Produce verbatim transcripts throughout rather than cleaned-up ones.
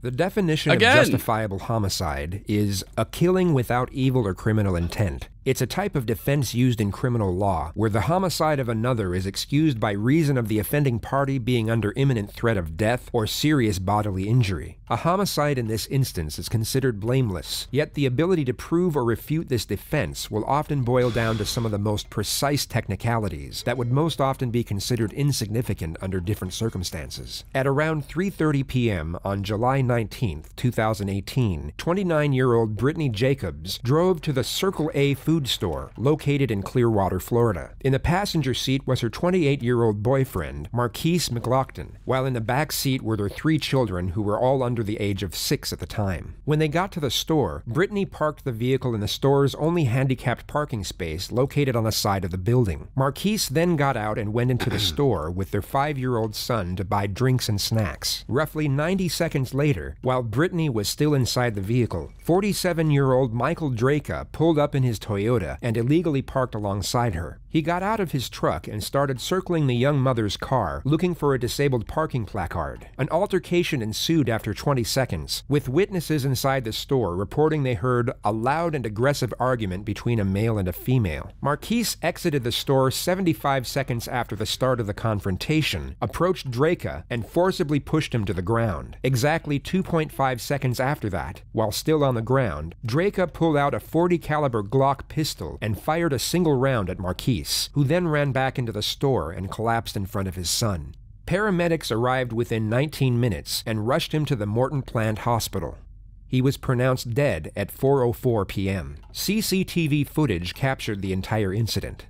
The definition Again. of justifiable homicide is a killing without evil or criminal intent. It's a type of defense used in criminal law, where the homicide of another is excused by reason of the offending party being under imminent threat of death or serious bodily injury. A homicide in this instance is considered blameless, yet the ability to prove or refute this defense will often boil down to some of the most precise technicalities that would most often be considered insignificant under different circumstances. At around three thirty p m on July nineteenth, two thousand eighteen, twenty-nine-year-old Brittany Jacobs drove to the Circle A food store located in Clearwater, Florida. In the passenger seat was her twenty-eight-year-old boyfriend, Marquise McLaughlin, while in the back seat were their three children who were all under the age of six at the time. When they got to the store, Brittany parked the vehicle in the store's only handicapped parking space located on the side of the building. Marquise then got out and went into the store with their five-year-old son to buy drinks and snacks. Roughly ninety seconds later, while Brittany was still inside the vehicle, forty-seven-year-old Michael Drejka pulled up in his Toyota and illegally parked alongside her. He got out of his truck and started circling the young mother's car, looking for a disabled parking placard. An altercation ensued after twenty seconds, with witnesses inside the store reporting they heard a loud and aggressive argument between a male and a female. Marquise exited the store seventy-five seconds after the start of the confrontation, approached Drejka, and forcibly pushed him to the ground. Exactly two point five seconds after that, while still on the ground, Drejka pulled out a forty caliber Glock pistol and fired a single round at Marquise, who then ran back into the store and collapsed in front of his son. Paramedics arrived within nineteen minutes and rushed him to the Morton Plant Hospital. He was pronounced dead at four oh four p m C C T V footage captured the entire incident.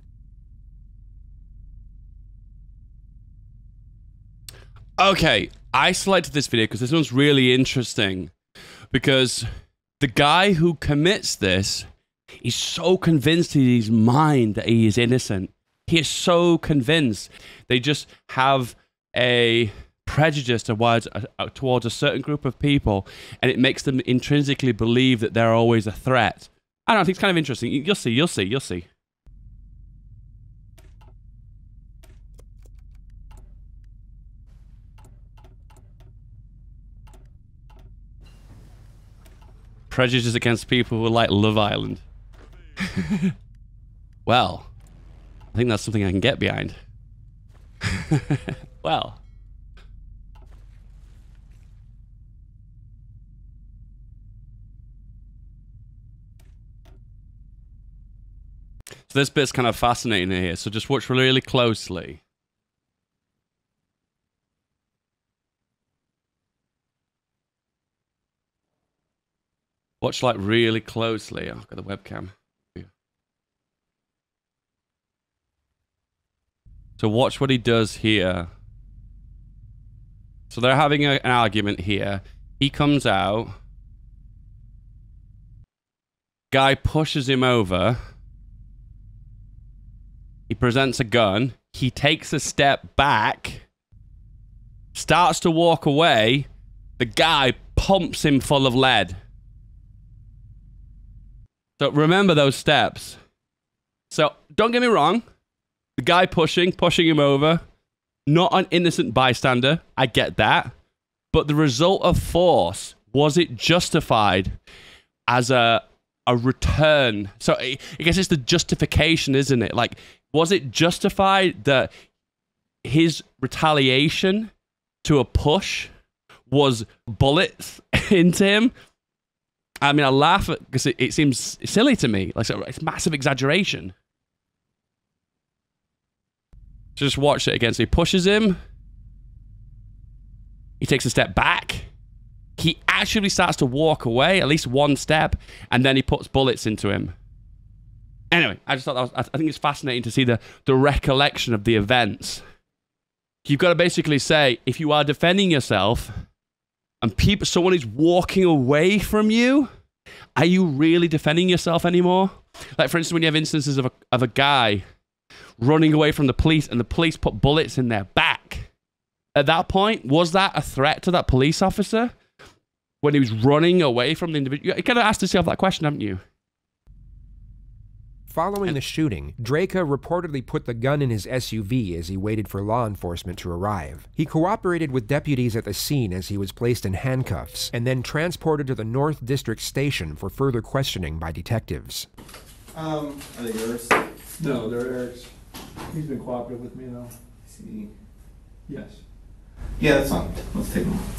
Okay, I selected this video because this one's really interesting, because the guy who commits this, he's so convinced in his mind that he is innocent. He is so convinced. They just have a prejudice towards a, towards a certain group of people, and it makes them intrinsically believe that they're always a threat. I don't know, I think it's kind of interesting. You'll see, you'll see, you'll see. Prejudice against people who like Love Island. Well, I think that's something I can get behind. Well. So this bit's kind of fascinating here, so just watch really closely. Watch like really closely. I've got the webcam. So watch what he does here. So they're having a, an argument here. He comes out. Guy pushes him over. He presents a gun. He takes a step back. Starts to walk away. The guy pumps him full of lead. So remember those steps. So don't get me wrong. The guy pushing, pushing him over. Not an innocent bystander. I get that. But the result of force, was it justified as a, a return? So I guess it's the justification, isn't it? Like, was it justified that his retaliation to a push was bullets into him? I mean, I laugh at because it, it seems silly to me. Like, it's massive exaggeration. Just watch it again. So he pushes him. He takes a step back. He actually starts to walk away, at least one step, and then he puts bullets into him. Anyway, I just thought that was, I think it's fascinating to see the, the recollection of the events. You've got to basically say, if you are defending yourself and people, someone is walking away from you, are you really defending yourself anymore? Like, for instance, when you have instances of a, of a guy running away from the police and the police put bullets in their back. At that point, was that a threat to that police officer? When he was running away from the individual? You kind of asked yourself that question, haven't you? Following the shooting, Drejka reportedly put the gun in his S U V as he waited for law enforcement to arrive. He cooperated with deputies at the scene as he was placed in handcuffs, and then transported to the North District Station for further questioning by detectives. Um, are they yours? No, they're Eric's. He's been cooperative with me though. See. Yes. Yeah, that's fine. Let's take them off.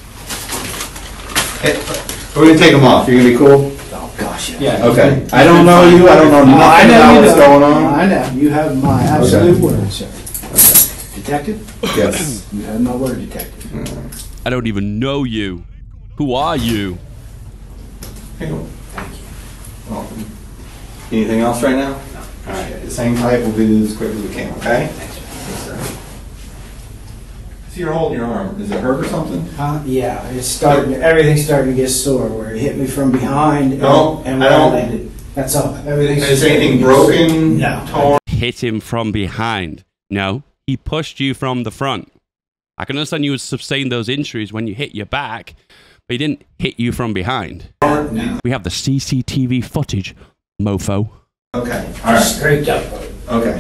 Hey, we're gonna take them off. You're gonna be cool? Oh gosh, yeah. Yeah. Okay. I don't know you. I don't know Uh, I nothing know about you what's know. going on. I know. You have my absolute Okay. word, sir. Okay. Detective? Yes. You have my word, detective. I don't even know you. Who are you? Hey, cool. Thank you. Welcome. Anything else right now? No. All right. The same type. We'll do this as quick as we can. Okay. Thanks, sir. Yes, sir. See, you're holding your arm. Is it hurt or something? Huh? Yeah, it's starting. Everything's starting to get sore. Where it hit me from behind and, No, and I where I don't- landed. That's all. Everything's. Is anything broken? No. Torn? Hit him from behind. No, he pushed you from the front. I can understand you would sustain those injuries when you hit your back, but he didn't hit you from behind. No. We have the C C T V footage, mofo. Okay. All right. Straight up. Okay.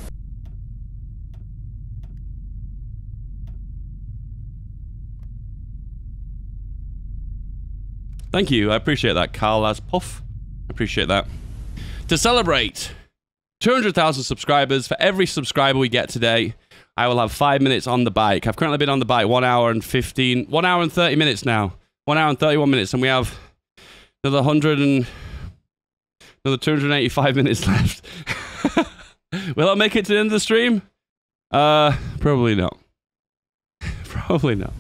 Thank you. I appreciate that, Carl as Puff. I appreciate that. To celebrate two hundred thousand subscribers, for every subscriber we get today, I will have five minutes on the bike. I've currently been on the bike one hour and fifteen, one hour and thirty minutes now. One hour and thirty-one minutes, and we have another one hundred and another two hundred eighty-five minutes left. Will I make it to the end of the stream? Uh, probably not. Probably not.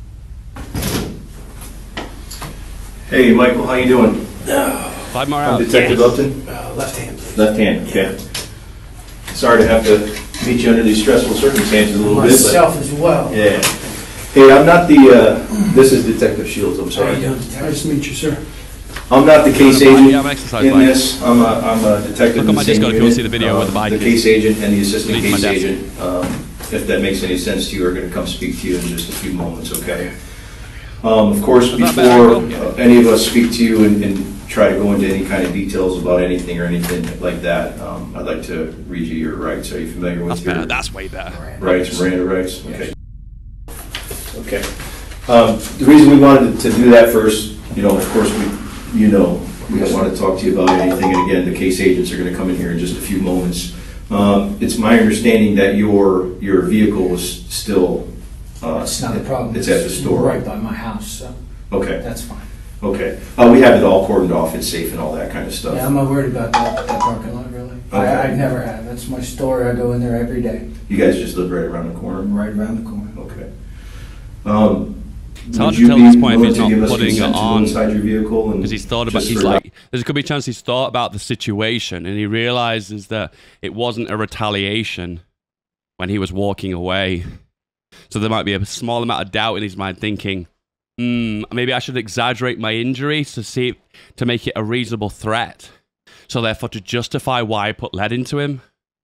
Hey, Michael, how you doing? Five more I'm hours. Detective Upton. Uh, left hand, please. Left hand, okay. Sorry to have to meet you under these stressful circumstances a little bit, Myself as well. but yeah. Hey, I'm not the. Uh, this is Detective Shields. I'm How sorry. you doing, detective? Nice to meet you, sir. I'm not the case Yeah, agent I'm exercise in bike. this. I'm a, I'm a detective. Look in on the my same Discord if you want to unit. see the video where the bike The is. case agent and the assistant Leave my case desk. agent, um, if that makes any sense to you, are going to come speak to you in just a few moments. Okay. Um, of course, Is that before better? uh, any of us speak to you and, and try to go into any kind of details about anything or anything like that, um, I'd like to read you your rights. Are you familiar with That's your better. That's way better. rights, Miranda rights? Okay. Okay. Um, the reason we wanted to do that first, you know, of course, we, you know, we don't want to talk to you about anything. And again, the case agents are going to come in here in just a few moments. Um, it's my understanding that your your vehicle was still. Uh, It's not a problem. It's at the store. Right by my house, so Okay. that's fine. Okay. Uh, we have it all cordoned off. It's safe and all that kind of stuff. Yeah, I'm not worried about that, that parking lot, really. Okay. I, I never have. That's my store. I go in there every day. You guys just live right around the corner. Right around the corner. Okay. Um, It's hard would to you tell be at this point if willing he's to not give us putting it consent to go on inside your vehicle and because he's thought about. just He's for- like, there's a good be a chance he's thought about the situation and he realizes that it wasn't a retaliation when he was walking away. So there might be a small amount of doubt in his mind, thinking, "Hmm, maybe I should exaggerate my injury to see to make it a reasonable threat. So therefore, to justify why I put lead into him."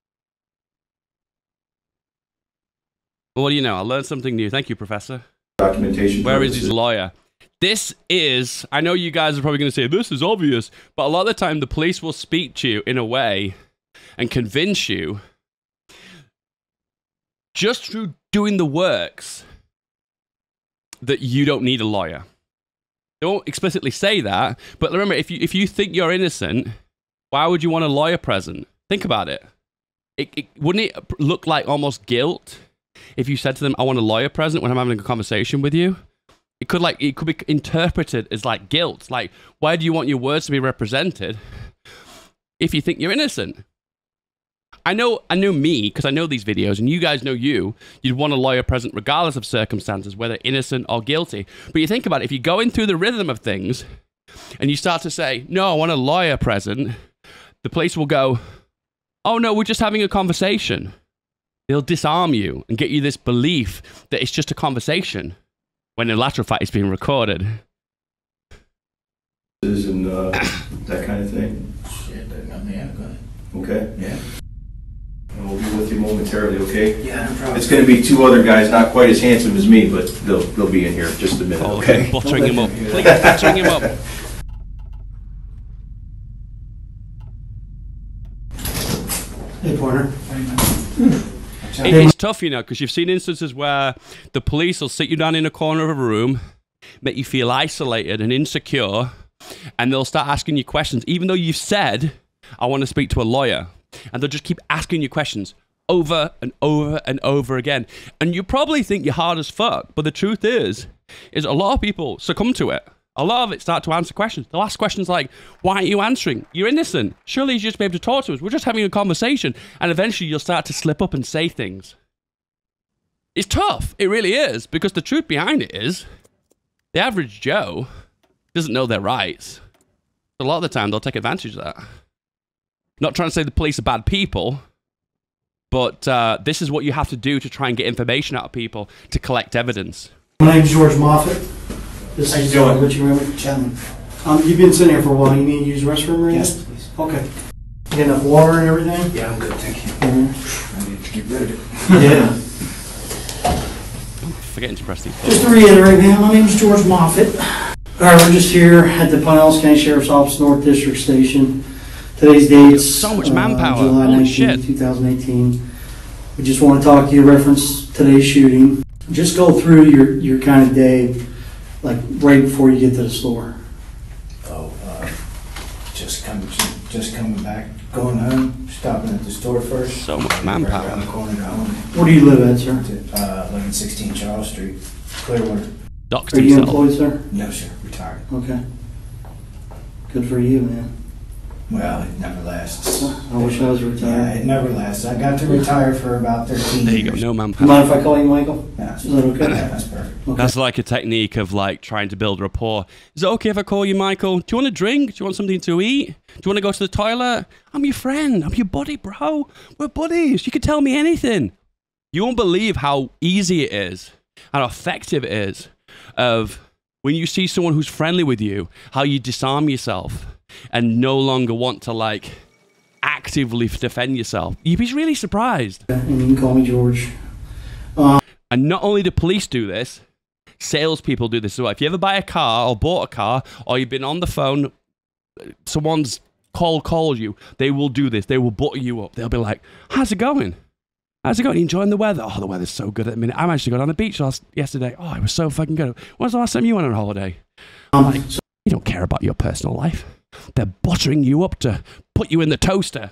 Well, what do you know? I learned something new. Thank you, Professor. documentation. Where is his purposes. lawyer? This is, I know you guys are probably going to say, this is obvious, but a lot of the time the police will speak to you in a way and convince you just through doing the works that you don't need a lawyer. They won't explicitly say that, but remember, if you, if you think you're innocent, why would you want a lawyer present? Think about it. It, it. Wouldn't it look like almost guilt if you said to them, I want a lawyer present when I'm having a conversation with you? It could like it could be interpreted as like guilt. Like, why do you want your words to be represented if you think you're innocent? I know, I know me, because I know these videos, and you guys know you. You'd want a lawyer present regardless of circumstances, whether innocent or guilty. But you think about it, if you're going through the rhythm of things, and you start to say, no, I want a lawyer present, the police will go, oh no, we're just having a conversation. They'll disarm you and get you this belief that it's just a conversation, when in lateral fact it's being recorded. And uh, that kind of thing. Shit, there's nothing I got. Okay. Yeah. And we'll be with you momentarily. Okay. Yeah, no problem. It's going to be two other guys, not quite as handsome as me, but they'll they'll be in here in just a minute. Oh, Okay. buttering him up. Yeah. Please, buttering him up. Hey, partner. It- it's tough, you know, because you've seen instances where the police will sit you down in a corner of a room, make you feel isolated and insecure, and they'll start asking you questions, even though you've said, I want to speak to a lawyer. And they'll just keep asking you questions over and over and over again. And you probably think you're hard as fuck, but the truth is, is a lot of people succumb to it. A lot of it start to answer questions. They'll ask questions like, why aren't you answering? You're innocent. Surely you should just be able to talk to us. We're just having a conversation. And eventually you'll start to slip up and say things. It's tough. It really is. Because the truth behind it is, the average Joe doesn't know their rights. A lot of the time they'll take advantage of that. Not trying to say the police are bad people, but uh, this is what you have to do to try and get information out of people to collect evidence. My name's George Moffett. This How you is doing? uh, Richie Raymond. Gentlemen. Um, you've been sitting here for a while. You need to use the restroom right Yes, now? please. Okay. You get enough water and everything? Yeah, I'm good, thank you. Mhm. I need to get rid of it. Yeah. I'm forgetting to press these Just buttons. to reiterate, man, my name's George Moffett. All right, we're just here at the Pinellas County Sheriff's Office North District Station. Today's date's So much uh, manpower. July Holy nineteenth, shit. two thousand eighteen. We just want to talk to you, reference today's shooting. Just go through your, your kind of day, like right before you get to the store. Oh, uh, just coming, just coming back, going home, stopping at the store first. So much Right manpower. around the corner to home. Where do you live at, sir? Uh, eleven sixteen Charles Street, Clearwater. Doxed Are you himself. employed, sir? No, sir, retired. Okay. Good for you, man. Well, it never lasts. I wish I was Yeah, retired. it never lasts. I got to retire for about thirteen There you years. go, no You manpower. mind if I call you Michael? Yeah, Is that okay? yeah, that's perfect. Okay. That's like a technique of like trying to build rapport. Is it okay if I call you Michael? Do you want a drink? Do you want something to eat? Do you want to go to the toilet? I'm your friend. I'm your buddy, bro. We're buddies. You can tell me anything. You won't believe how easy it is, how effective it is of when you see someone who's friendly with you, how you disarm yourself and no longer want to like actively defend yourself. You'd be really surprised. And you can call me George. And not only do police do this, salespeople do this as well. If you ever buy a car or bought a car, or you've been on the phone, someone's call called you, they will do this. They will butter you up. They'll be like, how's it going? How's it going? You enjoying the weather? Oh, the weather's so good at the minute. I managed to go down the beach last yesterday. Oh, it was so fucking good. When's the last time you went on holiday? Um, Like, you don't care about your personal life. They're buttering you up to put you in the toaster.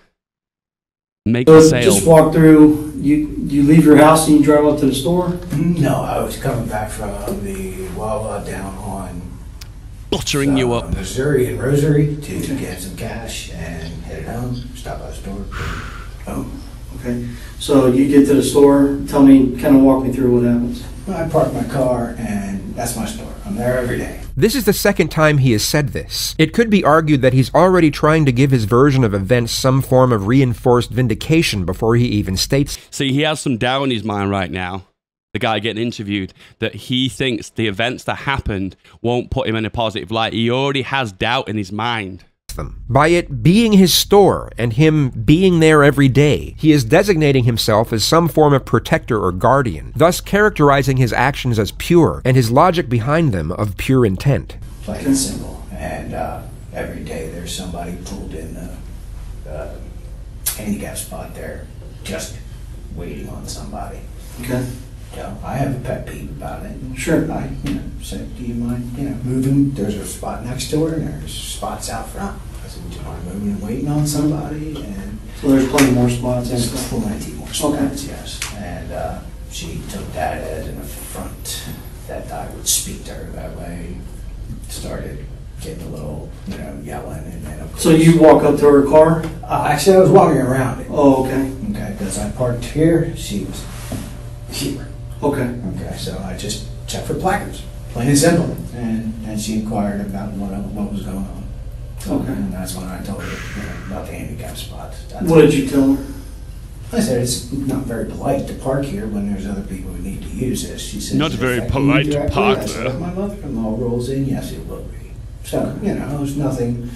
Make the So sale. just walk through, you, you leave your house and you drive up to the store? No, I was coming back from the Wawa down on buttering you uh, up. Missouri and Rosary to get some cash and headed home, stop by the store. Oh, okay. So you get to the store, tell me, kind of walk me through what happens. I park my car and that's my store. I'm there every day. This is the second time he has said this. It could be argued that he's already trying to give his version of events some form of reinforced vindication before he even states. See, he has some doubt in his mind right now, the guy getting interviewed, that he thinks the events that happened won't put him in a positive light. He already has doubt in his mind. them. By it being his store and him being there every day, he is designating himself as some form of protector or guardian, thus characterizing his actions as pure and his logic behind them of pure intent. Plain and simple. And uh, every day there's somebody pulled in the uh, handicap spot there, just waiting on somebody. Okay. So I have a pet peeve about it. Sure. I, you know, said, do you mind, you know, moving? There's a spot next to her, and there's spots out front. I said, do you mind moving and waiting on somebody? And So there's plenty more spots and there's stuff. plenty more spots, yes. And uh, she took that as an affront that I would speak to her that way. Started getting a little, you know, yelling, and then of course. So you walk up to her car? Uh, actually, I was walking around it. Oh, okay. Okay, because I parked here, she was here. Okay. Okay, so I just checked for placards, plain and simple. And, and she inquired about what, what was going on. So, Okay. And that's when I told her, you know, about the handicap spots. That's What did you tell her? I said, it's not very polite to park here when there's other people who need to use this. She said, Not "Does it very affect you polite to directly?" park I said, there. "If my mother-in-law rolls in, yes, it will be." So, you know, there's nothing,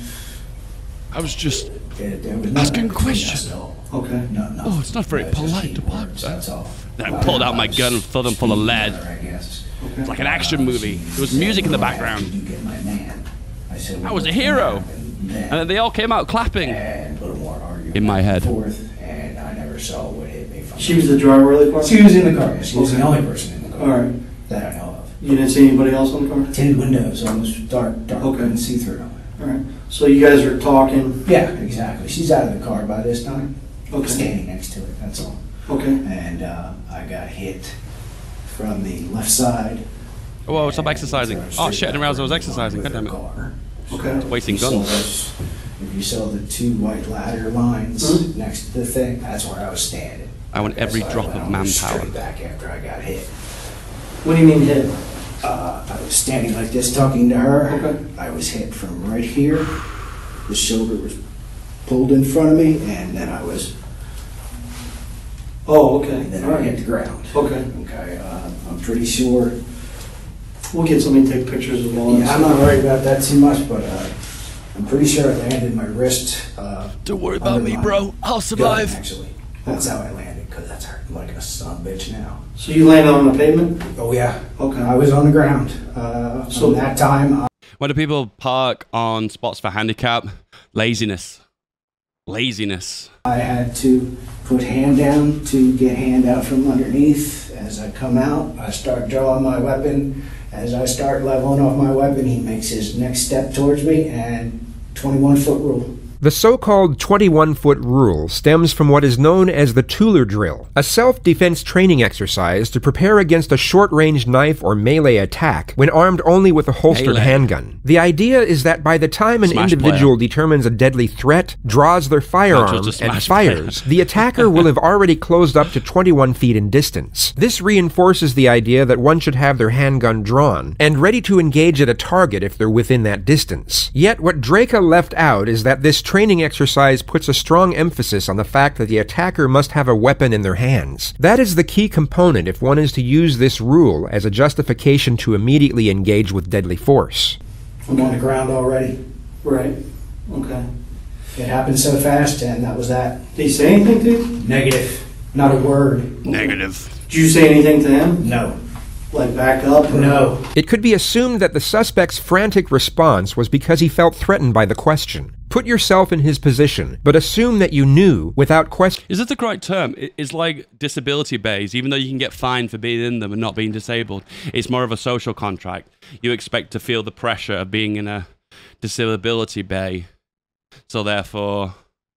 I was just, there, there was Asking nothing between questions. us at all. Okay. No, no. Oh, it's not very No, just polite key to park words, there. That's all. Then I pulled out my gun and filled them full of lead. I guess. Okay. like an action movie. There was music in the background. You get my man. I said, I was a "What's hero." gonna happen then?" And then they all came out clapping. And a little more argument In my back head. and forth, and I so would hit me from. She was the driver of the car? She was in the car. Yeah, she was Okay. the only person in the car. All right. That I know of. You didn't see anybody else on the car? Tinted windows, almost dark, dark, Okay. couldn't see through. All right. So you guys are talking? Yeah, exactly. She's out of the car by this time. Okay. Standing next to it, that's all. Okay. And uh, I got hit from the left side. Whoa, stop and exercising. turned Oh straight shit, I didn't realize I was back exercising. into God the damn it. car. Okay. Wasting If you saw guns. those- If you saw the two white ladder lines Mhm. next to the thing, that's where I was standing. I want every So I drop went of almost manpower. Straight back after I got hit. What do you mean hit? Uh, I was standing like this talking to her. Okay. I was hit from right here. The shoulder was pulled in front of me, and then I was, Oh, okay. and then All I hit right. the ground. Okay. Okay, uh, I'm pretty sure. We'll get somebody to take pictures of all this. Yeah, I'm not worried about that too much, but uh, I'm pretty sure I landed my wrist. Uh, Don't worry about under me, my bro. I'll gun, survive. actually, that's how I landed, because that's hurting like a son of a bitch now. So you landed on the pavement? Oh yeah. Okay. I was on the ground. Uh, So- so that time, I When do people park on spots for handicap? Laziness. Laziness. I had to put hand down to get hand out from underneath. As I come out, I start drawing my weapon. As I start leveling off my weapon, he makes his next step towards me, and twenty-one foot rule. The so-called twenty-one foot rule stems from what is known as the Tuller drill, a self-defense training exercise to prepare against a short-range knife or melee attack when armed only with a holstered Melee. handgun. The idea is that by the time an Smash individual determines a deadly threat, draws their firearm, Not just a and Smash fires, the attacker will have already closed up to twenty-one feet in distance. This reinforces the idea that one should have their handgun drawn and ready to engage at a target if they're within that distance. Yet what Drejka left out is that this training exercise puts a strong emphasis on the fact that the attacker must have a weapon in their hands. That is the key component if one is to use this rule as a justification to immediately engage with deadly force. I'm on the ground already. Right. Okay. It happened so fast, and that was that. Did he say anything to you? Negative. Not a word. Negative. Did you say anything to him? No. Like back up? or- No. It could be assumed that the suspect's frantic response was because he felt threatened by the question. Put yourself in his position, but assume that you knew without question. Is it the correct term? It- It's like disability bays, even though you can get fined for being in them and not being disabled. It's more of a social contract. You expect to feel the pressure of being in a disability bay. So therefore...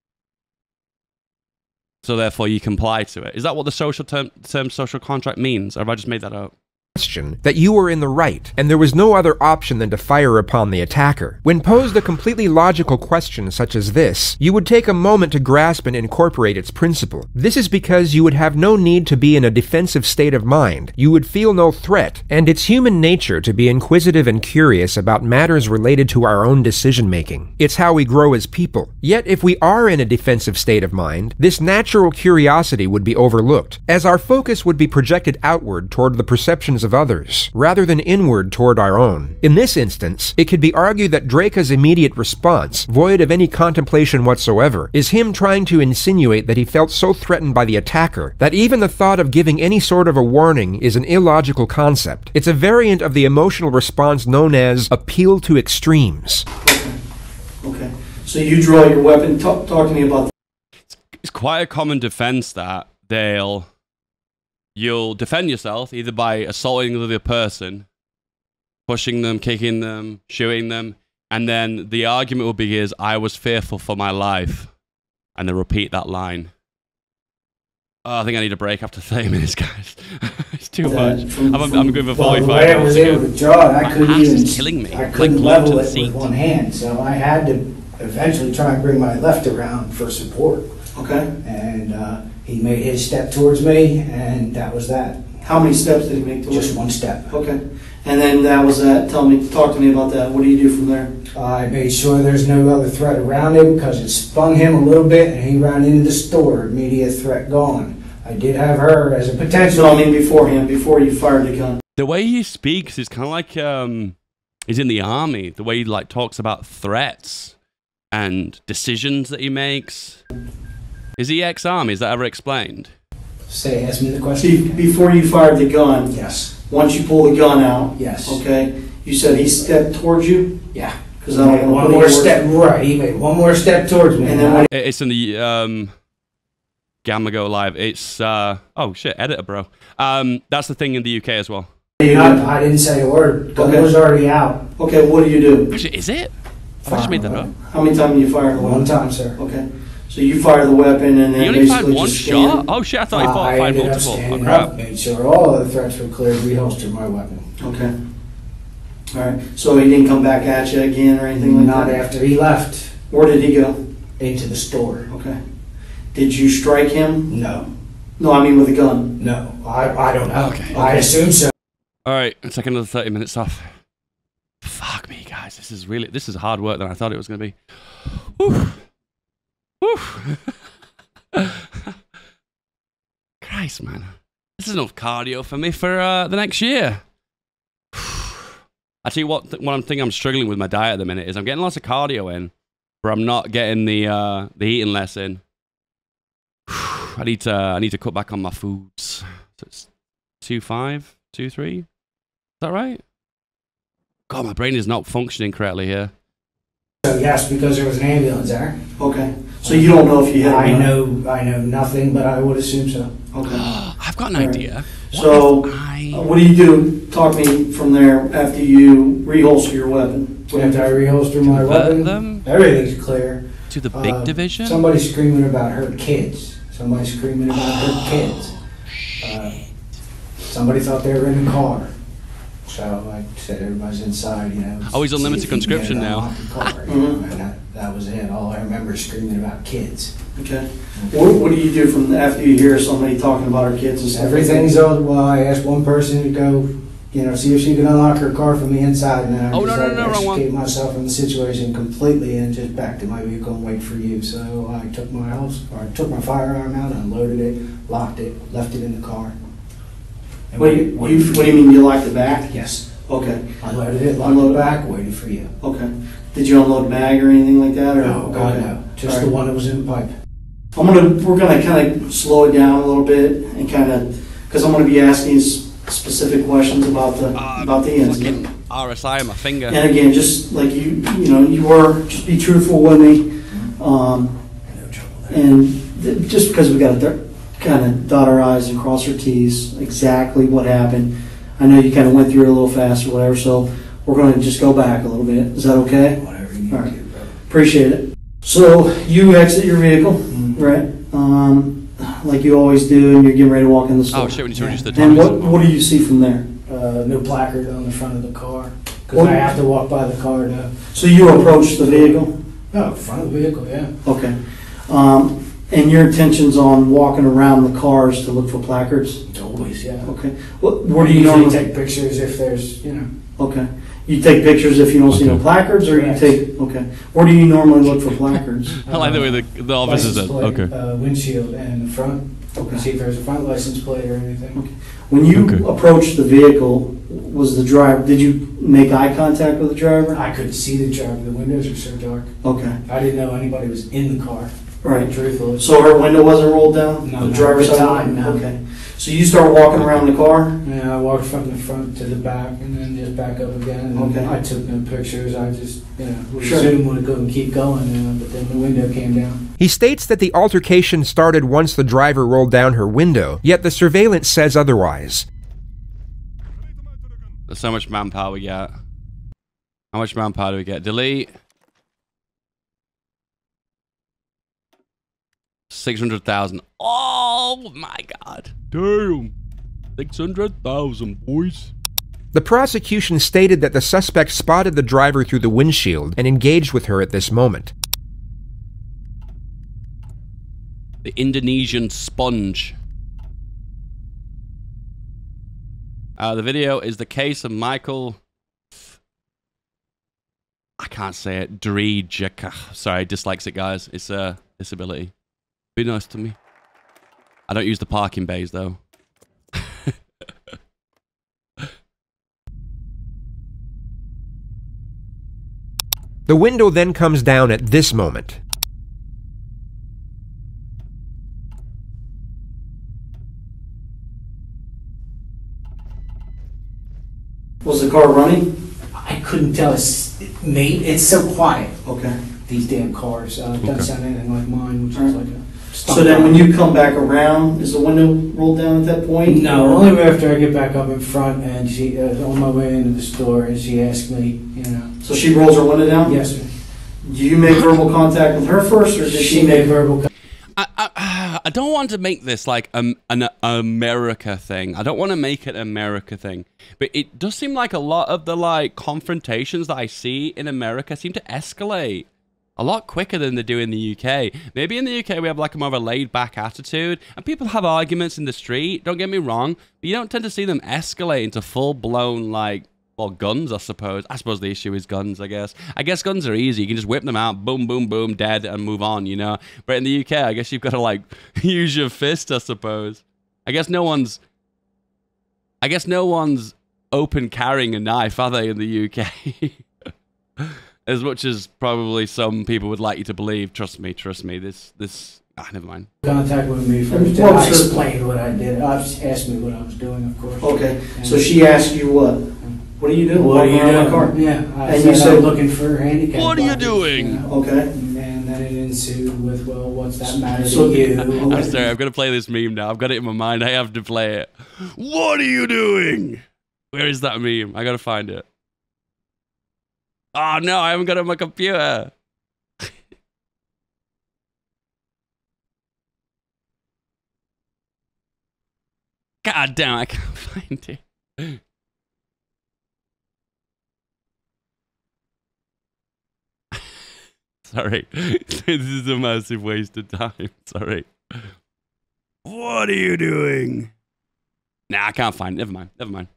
So therefore you comply to it. Is that what the social term, term social contract means? Or have I just made that up? Question that you were in the right, and there was no other option than to fire upon the attacker. When posed a completely logical question such as this, you would take a moment to grasp and incorporate its principle. This is because you would have no need to be in a defensive state of mind. You would feel no threat, and it's human nature to be inquisitive and curious about matters related to our own decision-making. It's how we grow as people. Yet if we are in a defensive state of mind, this natural curiosity would be overlooked, as our focus would be projected outward toward the perceptions of others, rather than inward toward our own. In this instance, it could be argued that Drejka's immediate response, void of any contemplation whatsoever, is him trying to insinuate that he felt so threatened by the attacker that even the thought of giving any sort of a warning is an illogical concept. It's a variant of the emotional response known as appeal to extremes. Okay. So you draw your weapon. Talk, talk to me about It's quite a common defense that they'll... You'll defend yourself either by assaulting the other person, pushing them, kicking them, shooting them, and then the argument will be is, I was fearful for my life. And they repeat that line. Oh, I think I need a break after thirty minutes, guys. It's too that. much. From- I'm, from- I'm good for Well, the forty-five way I was minutes able again. to draw it, I My couldn't ass even. is killing me. I Like couldn't glued to level the it seat. with one hand, so I had to eventually try and bring my left around for support. Okay. And uh, he made his step towards me, and that was that. How many steps did he make towards Just you? one step. Okay. And then that was that. Tell me, talk to me about that. What do you do from there? I made sure there's no other threat around him because it spun him a little bit, and he ran into the store. Immediate threat gone. I did have her as a potential. So I mean beforehand, before you fired the gun. The way he speaks is kind of like um, he's in the army. The way he like talks about threats and decisions that he makes. Is he ex-army? Is that ever explained? Say, ask me the See, question. before you fired the gun, Yes. once you pull the gun out, Yes. okay, you said he stepped towards you? Yeah. Because I don't one want to more step. Right. He made one more step towards me. And then when It- It's in the um, Gamma Go Live. It's, uh, oh shit, editor, bro. Um, that's the thing in the U K as well. Not, I didn't say a word. Gun Okay. was already out. Okay, what do you do? Actually, is it? I just made that up. How many times you fire the weapon? One time, sir. Okay. So you fire the weapon and then You only fired basically one just scan. shot? Oh shit, I thought you Uh, fought, I fired ended up multiple. Oh standing crap. up, made sure all the threats were cleared, reholstered my weapon. Okay. All right. So he didn't come back at you again or anything like Not that? after he left Where did he go? into the store. Okay. Did you strike him? No, No, I mean with a gun. no, I, I don't know. Okay. I assume so. Alright, let's take another thirty minutes off. Fuck me, guys. This is really, this is hard work than I thought it was going to be. Whew. Whew. Christ, man. This is enough cardio for me for uh, the next year. I tell you what, th what I'm thinking I'm struggling with my diet at the minute is I'm getting lots of cardio in, but I'm not getting the uh, the eating less in. I need to I need to cut back on my foods. So it's two five, two three. Is that right? God, my brain is not functioning correctly here. So yes, because there was an ambulance there. Okay. So you don't know if you hit him? I huh? know, I know nothing, but I would assume so. Okay. I've got an All right. idea. What So, if I... uh, what do you do? Talk me from there after you reholster your weapon. After I reholster my Convert weapon, them? everything's clear. to the big Uh, division? Somebody's screaming about her kids. Somebody's screaming about her kids. Uh, somebody thought they were in the car. So I said everybody's inside, you know. Oh, he's on see limited if you can get conscription it now. unlocked the car, you know, and that, that was it. All I remember is screaming about kids. Okay. What, what do you do from after you hear somebody talking about her kids and stuff? Everything's all, well, I asked one person to go, you know, see if she could unlock her car from the inside, and then I Oh, just no, no, like no, wrong one. extricate myself from the situation completely and just back to my vehicle and wait for you. So I took my house, or I took my firearm out, unloaded it, locked it, left it in the car. And What do you, waited you, for what do you mean you locked it back? Yes. Okay. Unloaded it, locked Unloaded. it back, waited for you. Okay. Did you unload mag or anything like that? Or? No, God, Okay. no. Just All the right. one that was in the pipe. I'm gonna, we're gonna kind of slow it down a little bit and kind of, because I'm gonna be asking s- specific questions about the, Uh, about the incident. Fucking R S I on my finger. And again, just like you, you know, you were, just be truthful with me. Um, No trouble there. and th- just because we got to kind of dot our I's and cross our T's, exactly what happened. I know you kind of went through it a little fast or whatever, so we're going to just go back a little bit. Is that okay? Whatever you need All to right. do, bro. Appreciate it. So you exit your vehicle, Mhm. right? Um, like you always do, and you're getting ready to walk in the store. Oh shit, we need to reduce the And time. what what do you see from there? Uh, no placard on the front of the car. Because What- I have to walk by the car to. So you approach the vehicle. Oh, front of the vehicle, yeah. Okay. Um, and your intentions on walking around the cars to look for placards? Always, yeah. Okay. What, where do you usually normally take pictures if there's, you know. Okay. You take pictures if you don't see no Okay. placards, or you Correct. take, okay. Where do you normally look for placards? I like the way the, the officer license said. plate, Okay. Uh, windshield and the front. Okay. See if there's a front license plate or anything. Okay. When you Okay. approached the vehicle, was the driver, did you make eye contact with the driver? I couldn't see the driver. The windows are so dark. Okay. I didn't know anybody was in the car. Right. Truthfully. So her window wasn't rolled down? No, The not driver's at the side? time, no. Okay. So you start walking around the car? Yeah, I walked from the front to the back and then just back up again. And Okay. I took no pictures. I just, you know, would Sure. assume would go and keep going. Uh, but then the window came down. He states that the altercation started once the driver rolled down her window, yet the surveillance says otherwise. There's so much manpower we get. How much manpower do we get? Delete. six hundred thousand. Oh my god. Damn. six hundred thousand, boys. The prosecution stated that the suspect spotted the driver through the windshield and engaged with her at this moment. The Indonesian sponge. Uh, the video is the case of Michael... I can't say it. Drejka. Sorry, dyslexic guys. It's a disability. Be nice to me. I don't use the parking bays, though. The window then comes down at this moment. Was the car running? I couldn't tell. It's, mate, it's so quiet. Okay. These damn cars. Uh, it doesn't Okay. sound anything like mine, which Alright. is like a. So then when you come back around, is the window rolled down at that point? No, Or- only after I get back up in front and she, uh, on my way into the store, and she asked me, you know. So she rolls her window down? Yes, sir. Do you make verbal contact with her first, or did She she made make verbal contact. I, I, I don't want to make this like um, an America thing. I don't want to make it an America thing. But it does seem like a lot of the like confrontations that I see in America seem to escalate a lot quicker than they do in the U K. Maybe in the U K we have like a more of a laid-back attitude, and people have arguments in the street, don't get me wrong, but you don't tend to see them escalate into full-blown like, well, guns, I suppose. I suppose the issue is guns, I guess. I guess guns are easy. You can just whip them out, boom, boom, boom, dead, and move on, you know? But in the U K, I guess you've got to, like, use your fist, I suppose. I guess no one's... I guess no one's open carrying a knife, are they, in the U K? As much as probably some people would like you to believe. Trust me, trust me. This... this ah, never mind. Contact with me first. What And was I her- explained what I did. I just asked me what I was doing, of course. Okay, And- so she asked you what? What are you doing? What are you Walking around my car? doing? Yeah, I And said, you said- I'm looking for handicap. What are you buckets, doing? know? Okay. And then it ensued with, well, what's that matter So- to you? I'm sorry, I'm going to play this meme now. I've got it in my mind. I have to play it. What are you doing? Where is that meme? I got to find it. Oh, no, I haven't got it on my computer. God damn, I can't find it. Sorry. This is a massive waste of time. Sorry. What are you doing? Nah, I can't find it. Never mind. Never mind.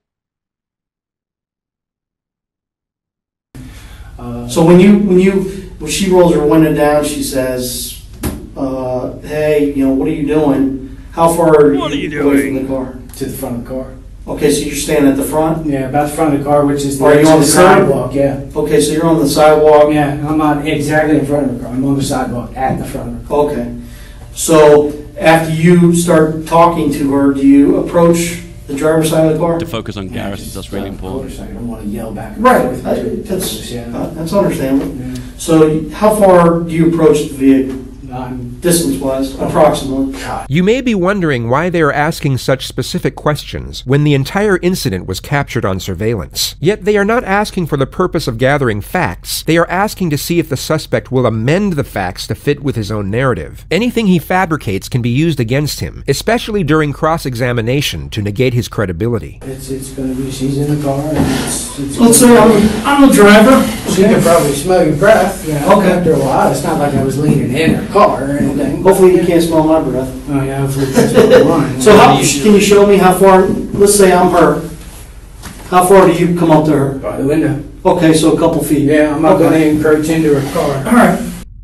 Uh, So when you, when you, when she rolls her window down, she says, uh, hey, you know, what are you doing? How far are you What are you away from doing? the car? to the front of the car. Okay, so you're standing at the front? Yeah, about the front of the car, which is the Are you edge on of the the curb? sidewalk, yeah. Okay, so you're on the sidewalk? Yeah, I'm not exactly in front of the car. I'm on the sidewalk at the front of the car. Okay. So after you start talking to her, do you approach the driver's side of the car? To focus on Garrison, that's really important. I don't want to yell back and Right, forth. I- that's, Yeah. uh, that's understandable. Yeah. So how far do you approach the vehicle, I'm, distance-wise, approximately? God, You may be wondering why they are asking such specific questions when the entire incident was captured on surveillance. Yet they are not asking for the purpose of gathering facts. They are asking to see if the suspect will amend the facts to fit with his own narrative. Anything he fabricates can be used against him, especially during cross-examination to negate his credibility. it's, it's going to be, she's in the car and it's... it's Let's say I'm, I'm the driver. She can probably smell your breath, you know, Okay. after a while. It's not like I was leaning in her car or anything. Hopefully you can't smell my breath. Oh, yeah, hopefully that's what the line. So how, can you show me how far, let's say I'm her, how far do you come up to her? By the window. Okay, so a couple feet. Yeah, I'm not going Okay. to encroach into her car. All right.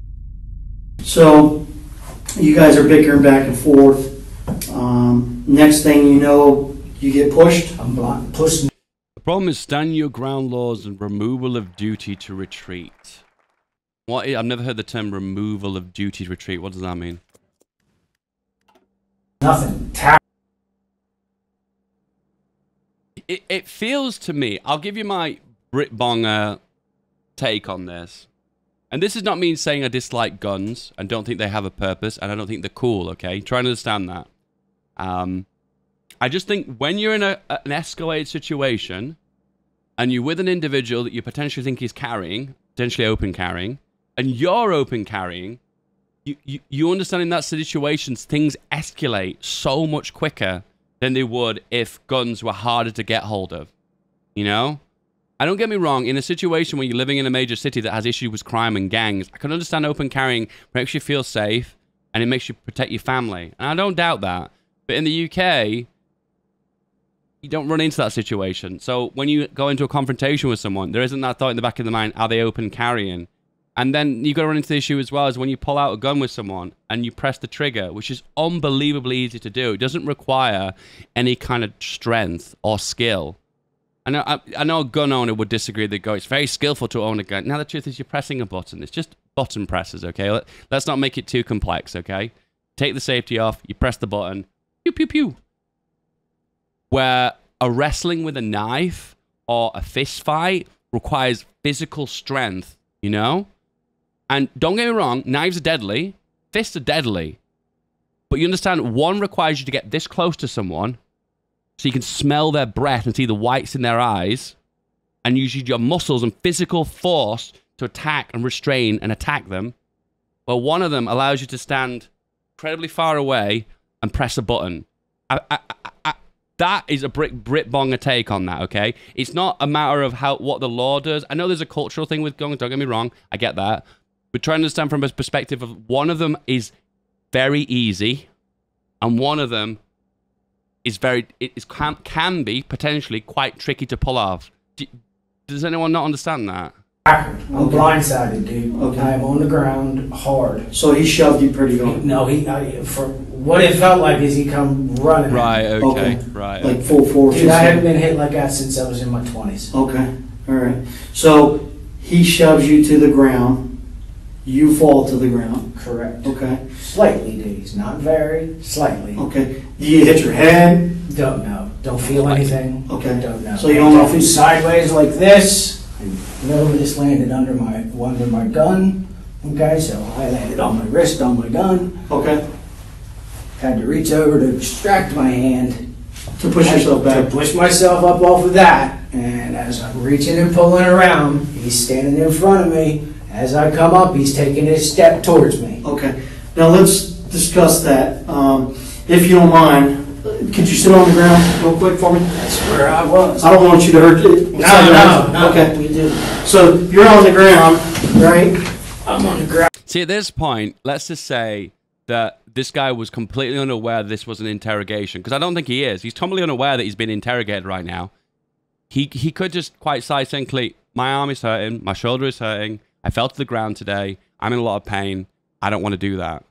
So you guys are bickering back and forth. Um, next thing you know, you get pushed. I'm blind, pushing. The problem is stand your ground laws and removal of duty to retreat. What? I- I've never heard the term removal of duty to retreat. What does that mean? Nothing. Tap. It, it feels to me, I'll give you my Brit Bonger take on this. And this is not me saying I dislike guns and don't think they have a purpose and I don't think they're cool, okay? Try and understand that. Um, I just think when you're in a, an escalated situation and you're with an individual that you potentially think is carrying, potentially open carrying, and you're open carrying, you, you, you understand in that situation things escalate so much quicker than they would if guns were harder to get hold of. You know? And don't get me wrong, in a situation where you're living in a major city that has issues with crime and gangs, I can understand open carrying makes you feel safe and it makes you protect your family. And I don't doubt that. But in the U K, you don't run into that situation. So when you go into a confrontation with someone, there isn't that thought in the back of the mind, are they open carrying? And then you've got to run into the issue as well as when you pull out a gun with someone and you press the trigger, which is unbelievably easy to do. It doesn't require any kind of strength or skill. I know, I, I know a gun owner would disagree. They go, it's very skillful to own a gun. Now, the truth is you're pressing a button. It's just button presses, okay? Let, let's not make it too complex, okay? Take the safety off. You press the button. Pew, pew, pew. Where a wrestling with a knife or a fist fight requires physical strength, you know? And don't get me wrong, knives are deadly. Fists are deadly. But you understand, one requires you to get this close to someone so you can smell their breath and see the whites in their eyes and use your muscles and physical force to attack and restrain and attack them. Well, one of them allows you to stand incredibly far away and press a button. I, I, I, I, that is a brick Brit bonger take on that, okay? It's not a matter of how what the law does. I know there's a cultural thing with guns, don't get me wrong. I get that. But trying to understand from a perspective of one of them is very easy and one of them is very, it is, can, can be potentially quite tricky to pull off. Do, does anyone not understand that? I'm blindsided, dude. Okay. I'm on the ground hard. So he shoved you pretty hard. No, he, I, for what it felt like is he come running. Right, okay, Okay. right. Like full force. Dude, or I haven't something? been hit like that since I was in my twenties. Okay, all right. So he shoves you to the ground. You fall to the ground. Correct. Okay. Slightly, dude. Not very. Slightly. Okay. Do you hit your head? Don't know. Don't feel anything. Okay. Don't know. So you don't know if he's he's sideways like this. I know he just landed under my under my gun. Okay, so I landed on my wrist on my gun. Okay. Had to reach over to extract my hand. To push yourself To back. push myself up off of that. And as I'm reaching and pulling around, he's standing in front of me. As I come up, he's taking his step towards me. Okay. Now let's discuss that. Um, if you don't mind, could you sit on the ground real quick for me? That's where I was. I don't want you to hurt it. No, no, no. Okay. We do. So you're on the ground, right? I'm on the ground. See, at this point, let's just say that this guy was completely unaware this was an interrogation, because I don't think he is. He's totally unaware that he's been interrogated right now. He, he could just quite succinctly, my arm is hurting, my shoulder is hurting, I fell to the ground today, I'm in a lot of pain, I don't want to do that.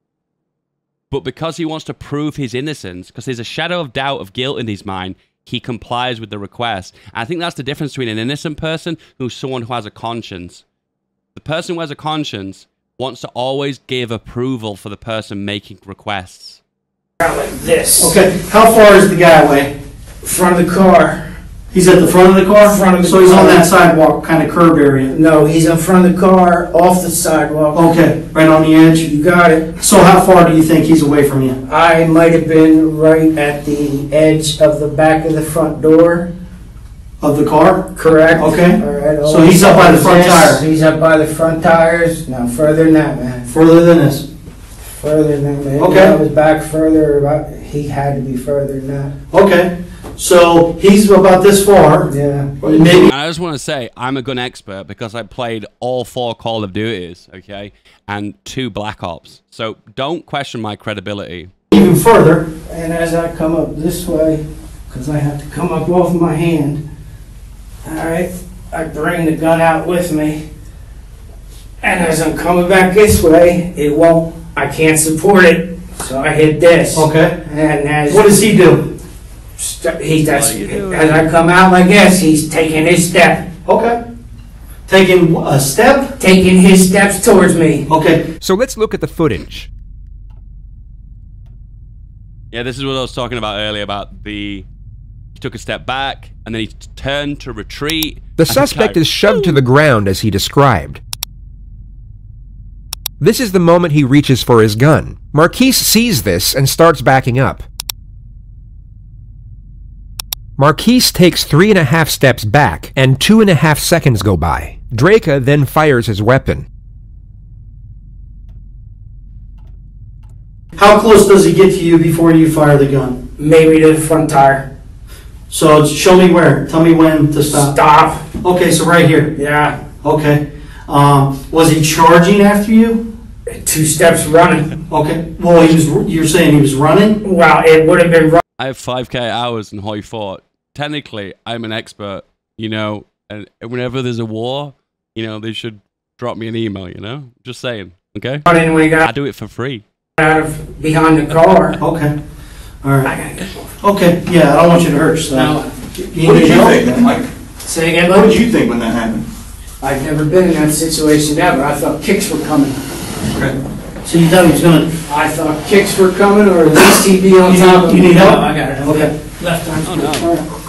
But because he wants to prove his innocence, because there's a shadow of doubt of guilt in his mind, he complies with the request. And I think that's the difference between an innocent person who's someone who has a conscience. The person who has a conscience wants to always give approval for the person making requests. Like this. Okay. How far is the guy away? Front of the car. He's at the front of the car? Front of the so he's on car. that sidewalk, kind of curb area. No, he's in front of the car, off the sidewalk. Okay, right on the edge. You got it. So how far do you think he's away from you? I might have been right at the edge of the back of the front door. Of the car? Correct. Okay. All right. all So he's up by the front this, tire. He's up by the front tires. No, further than that, man. Further than this? Further than that, man. Okay. I was back further. About, he had to be further than that. Okay. So he's about this far. Yeah. Maybe. I just want to say, I'm a gun expert because I played all four Call of Duties, okay, and two Black Ops. So don't question my credibility. Even further. And as I come up this way, because I have to come up off my hand, all right, I bring the gun out with me. And as I'm coming back this way, it won't, I can't support it. So I hit this. Okay. And as What does he do? st- he does, What are you doing? as I come out like this, he's taking his step, Okay. Taking a step? taking his steps towards me. Okay. So let's look at the footage. Yeah, this is what I was talking about earlier about the... He took a step back, and then he turned to retreat. The and suspect go, is shoved to the ground as he described. This is the moment he reaches for his gun. Marquise sees this and starts backing up. Marquise takes three and a half steps back, and two and a half seconds go by. Drejka then fires his weapon. How close does he get to you before you fire the gun? Maybe to the front tire. So show me where. Tell me when to stop. Stop. Okay, so right here. Yeah. Okay. Um, was he charging after you? Two steps running. Okay. Well, he was. You're saying he was running? Well, it would have been run. I have five K hours in H O I four. Technically, I'm an expert, you know, and whenever there's a war, you know, they should drop me an email, you know? Just saying, okay? Running when he I got do it for free. out of behind the car. Okay. All I right. gotta get Okay. Yeah, I don't want you to hurt yourself. Now, What did you think then, Mike? say again, What bud? did you think when that happened? I've never been in that situation ever. I thought kicks were coming. Okay. So you thought he was gonna? I thought kicks were coming, or at least he'd be on You top need- of you me. need help? No, I got it. Okay. Left arm. Oh, no. All right.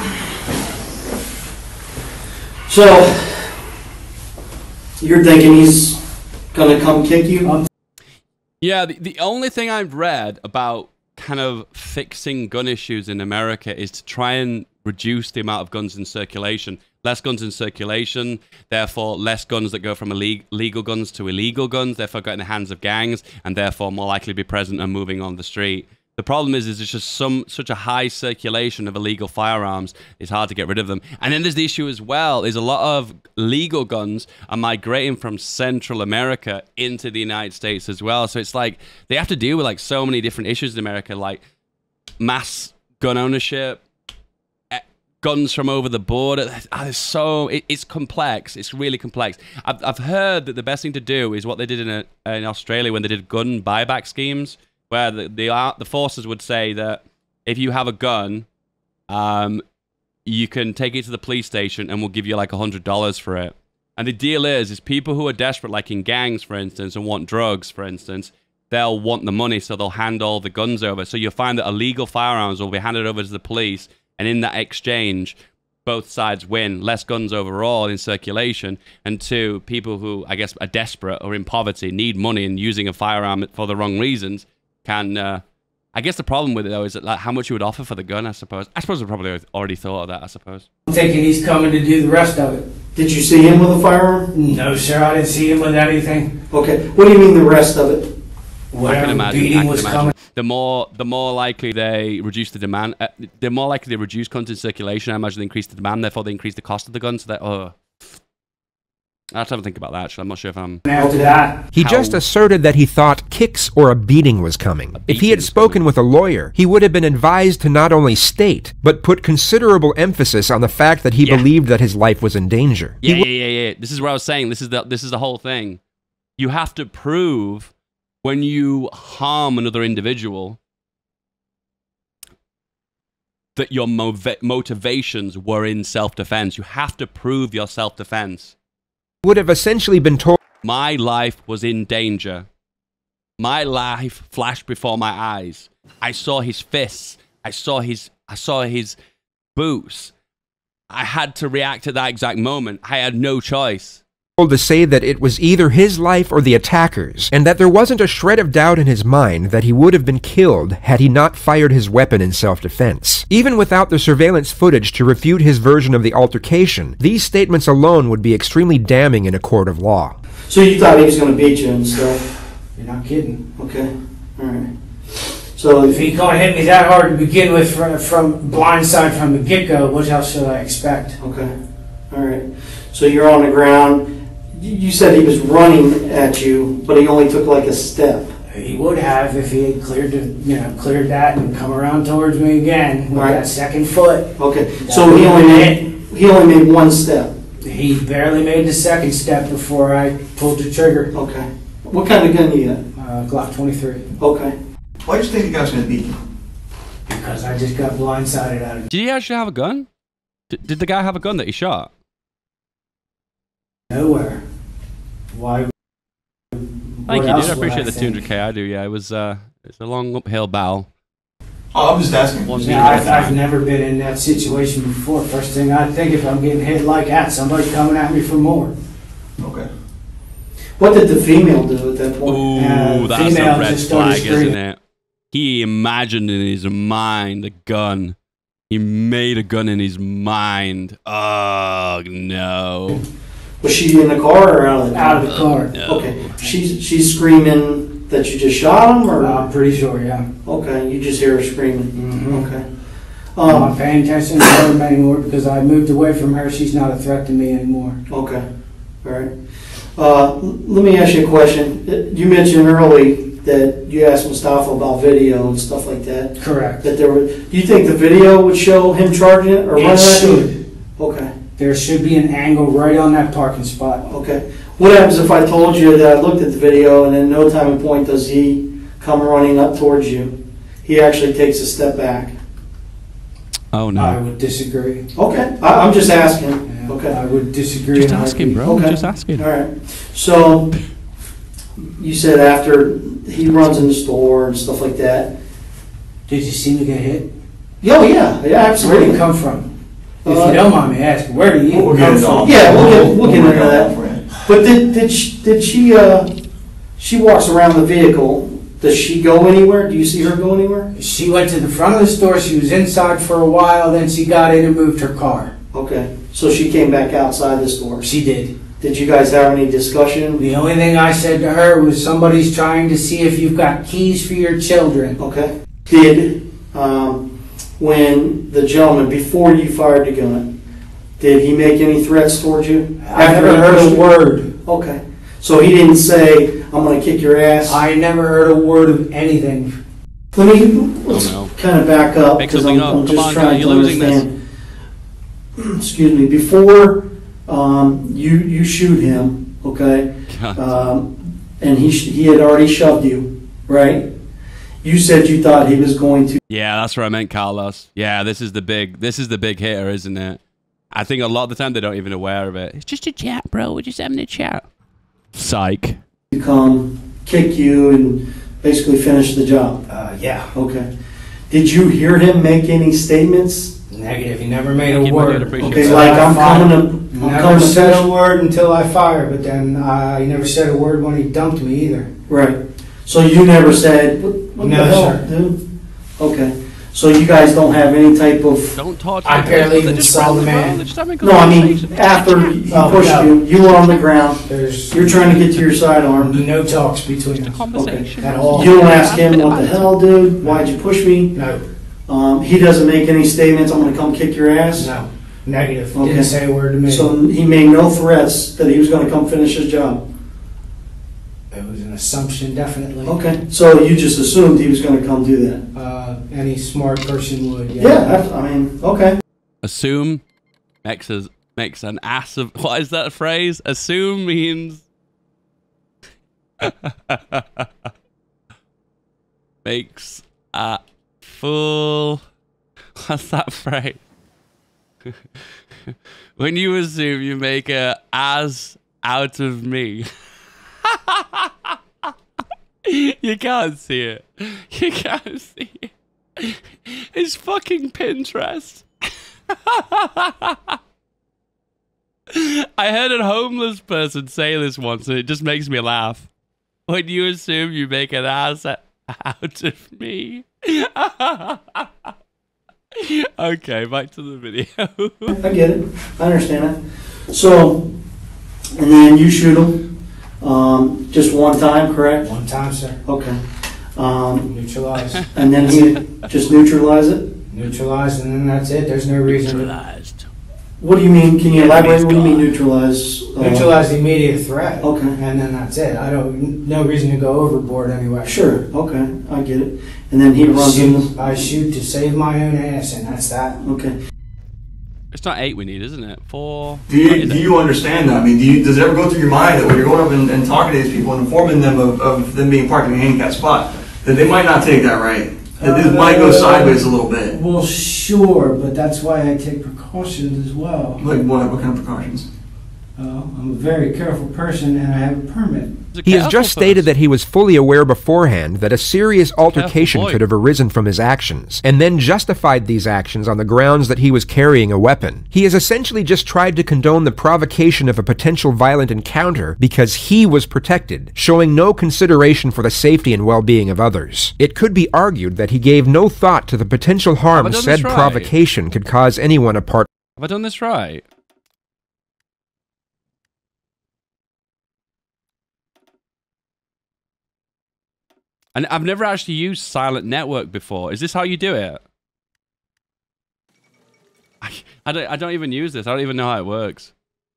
So you're thinking he's gonna come kick you? Yeah, the, the only thing I've read about kind of fixing gun issues in America is to try and reduce the amount of guns in circulation. Less guns in circulation, therefore less guns that go from ille- legal guns to illegal guns, therefore get in the hands of gangs, and therefore more likely to be present and moving on the street. The problem is, is there's just some such a high circulation of illegal firearms, it's hard to get rid of them. And then there's the issue as well, is a lot of legal guns are migrating from Central America into the United States as well. So it's like, they have to deal with like so many different issues in America, like mass gun ownership, guns from over the border. Oh, there's so it, it's complex. It's really complex. I've I've heard that the best thing to do is what they did in a, in Australia when they did gun buyback schemes, where the the, the forces would say that if you have a gun, um, you can take it to the police station and we'll give you like a hundred dollars for it. And the deal is, is people who are desperate, like in gangs, for instance, and want drugs, for instance, they'll want the money, so they'll hand all the guns over. So you'll find that illegal firearms will be handed over to the police. And in that exchange, both sides win. Less guns overall in circulation. And two, people who, I guess, are desperate or in poverty, need money, and using a firearm for the wrong reasons can... Uh, I guess the problem with it, though, is that, like, how much you would offer for the gun, I suppose. I suppose we probably already thought of that, I suppose. I'm thinking he's coming to do the rest of it. Did you see him with a firearm? No, sir, I didn't see him with anything. Okay. What do you mean the rest of it? I can imagine. Beating I can was imagine. coming. The more, the more likely they reduce the demand. Uh, the more likely they reduce guns in circulation. I imagine they increase the demand. Therefore, they increase the cost of the gun. So that, oh, I have to have a think about that. Actually, I'm not sure if I'm. After that, He How- just asserted that he thought kicks or a beating was coming. If he beating had was spoken coming. with a lawyer, he would have been advised to not only state, but put considerable emphasis on the fact that he Yeah. believed that his life was in danger. Yeah, He yeah, yeah, yeah. This is what I was saying. This is the this is the whole thing. You have to prove when you harm another individual that your mov- motivations were in self-defense. You have to prove your self-defense. would have essentially been told. My life was in danger. My life flashed before my eyes. I saw his fists. I saw his I saw his boots. I had to react at that exact moment. I had no choice. to say that it was either his life or the attacker's, and that there wasn't a shred of doubt in his mind that he would have been killed had he not fired his weapon in self-defense. Even without the surveillance footage to refute his version of the altercation, these statements alone would be extremely damning in a court of law. So you thought he was going to beat you and stuff? you're not kidding. Okay, all right. So If he can't hit me that hard to begin with from, from blindside from the get-go, what else should I expect? okay, all right. So you're on the ground. You said he was running at you, but he only took like a step. He would have if he had cleared the, you know, cleared that and come around towards me again with Right. that second foot. Okay, so he only made he only made one step. He barely made the second step before I pulled the trigger. Okay. What kind of gun you got? Uh, Glock twenty-three. Okay. Why do you think the guy's going to beat you? Because I just got blindsided out of Did he actually have a gun? Did, did the guy have a gun that he shot? nowhere. Why? Thank you, dude. I appreciate the two hundred K. I do. Yeah, it was. Uh, it's a long uphill battle. Oh, I'm just asking. One No, meter I've, at a I've time. never been in that situation before. First thing I think, if I'm getting hit like that, somebody's coming at me for more. Okay. What did the female do at that point? Ooh, Uh, that's a female red just started flag, isn't screaming. it? He imagined in his mind a gun. He made a gun in his mind. Oh no! Was she in the car or out of the car? Out of the car. No. Okay. She's she's screaming that you just shot him, or I'm pretty sure, yeah. okay, you just hear her screaming. Mhm. Okay. I'm not Um. paying attention to her anymore because I moved away from her. She's not a threat to me anymore. Okay. All right. Uh, l- let me ask you a question. Uh, You mentioned early that you asked Mustafa about video and stuff like that. Correct. That there were. Do you think the video would show him charging it or running It at you? should. Okay. There should be an angle right on that parking spot. Okay. What happens if I told you that I looked at the video and in no time and point does he come running up towards you? He actually takes a step back. Oh I no! would disagree. Okay. I, I'm just asking. Yeah, Okay. I would disagree. Just uh, in a asking, heartbeat. bro. Okay. Just asking. All right. So you said after he runs in the store and stuff like that. Did you see me get hit? Oh yeah, yeah, Where did absolutely. it come from? If Uh, you don't mind me asking, where do you We'll come get it from? off. Yeah, we'll get- we'll get We'll into get it that. off, right? But did did she, did she uh she walks around the vehicle Does she go anywhere? Do you see her go anywhere? She went to the front of the store, she was inside for a while, then she got in and moved her car. Okay, so she came back outside the store. She did. Did you guys have any discussion? The only thing I said to her was somebody's trying to see if you've got keys for your children. Okay. Did, um, when the gentleman, before you fired the gun, did he make any threats towards you? I never heard a word. Okay. So he didn't say, I'm going to kick your ass? I never heard a word of anything. Let me, let's Oh, no. kind of back up, Make because something I'm, up. I'm Come just on, trying guy, to you're losing this. understand. Excuse me. Before um, you you shoot him, okay, God. um, and he sh- he had already shoved you, right? You said you thought he was going to. Yeah, that's what I meant, Carlos. Yeah, this is the big, this is the big hitter, isn't it? I think a lot of the time they're not even aware of it. It's just a chat, bro. We're just having a chat. Psych. Come kick you and basically finish the job. Uh, yeah. Okay. Did you hear him make any statements? Negative. He never made a Thank you, buddy. I'd word. appreciate Okay, that. like I'm Fire. coming to. I'm Never coming to said finish. a word until I fired, but then uh, he never said a word when he dumped me either. Right. So you never said, what, what No, the hell, sir. dude? Okay. So you guys don't have any type of. Don't talk. I barely even saw the man. No, I mean, after he Oh, pushed no. you, you were on the ground. There's You're trying to get to your sidearm. no talks between us Conversation. at all. You don't ask him, what the hell, dude? Why'd you push me? No, Um, he doesn't make any statements, I'm gonna come kick your ass. no, negative. Okay. Didn't say a word to me. So he made no threats that he was gonna come finish his job. It was an assumption, definitely. Okay, so you just assumed he was gonna come do that? Uh, any smart person would. Yeah. Yeah, I I mean, okay. Assume makes us makes an ass of. What is that phrase? Assume means makes a fool. What's that phrase? When you assume, you make a ass out of me. You can't see it. You can't see it. It's fucking Pinterest. I heard a homeless person say this once, and it just makes me laugh. When you assume, you make an ass out of me. Okay, back to the video. I get it, I understand it. So, and then you shoot him, um, just one time, correct? One time, sir. Okay. Um, Neutralized. and then he just neutralize it? Neutralized, and then that's it. There's no reason. Neutralized. What do you mean, can you elaborate, what do you mean neutralize? Uh, Neutralize the immediate threat. Okay. And then that's it. I don't. No reason to go overboard anyway. Sure, okay, I get it. And then he runs in Shoot, I shoot to save my own ass, and that's that. okay. It's not eight we need, isn't it? Four. Do you, do you understand that? I mean, do you, does it ever go through your mind that when you're going up and, and talking to these people and informing them of, of them being parked in a handicapped spot, that they might not take that right? That this Uh, might go sideways a little bit? Well, sure, but that's why I take precautions as well. Like what? What kind of precautions? Uh, I'm a very careful person, and I have a permit. Is He has careful just stated first? that he was fully aware beforehand that a serious altercation boy. could have arisen from his actions, and then justified these actions on the grounds that he was carrying a weapon. He has essentially just tried to condone the provocation of a potential violent encounter because he was protected, showing no consideration for the safety and well-being of others. It could be argued that he gave no thought to the potential harm Have I done said this right? provocation could cause anyone apart. Have I done this right? And I've never actually used Silent Network before. Is this how you do it? I, I don't. I don't even use this. I don't even know how it works.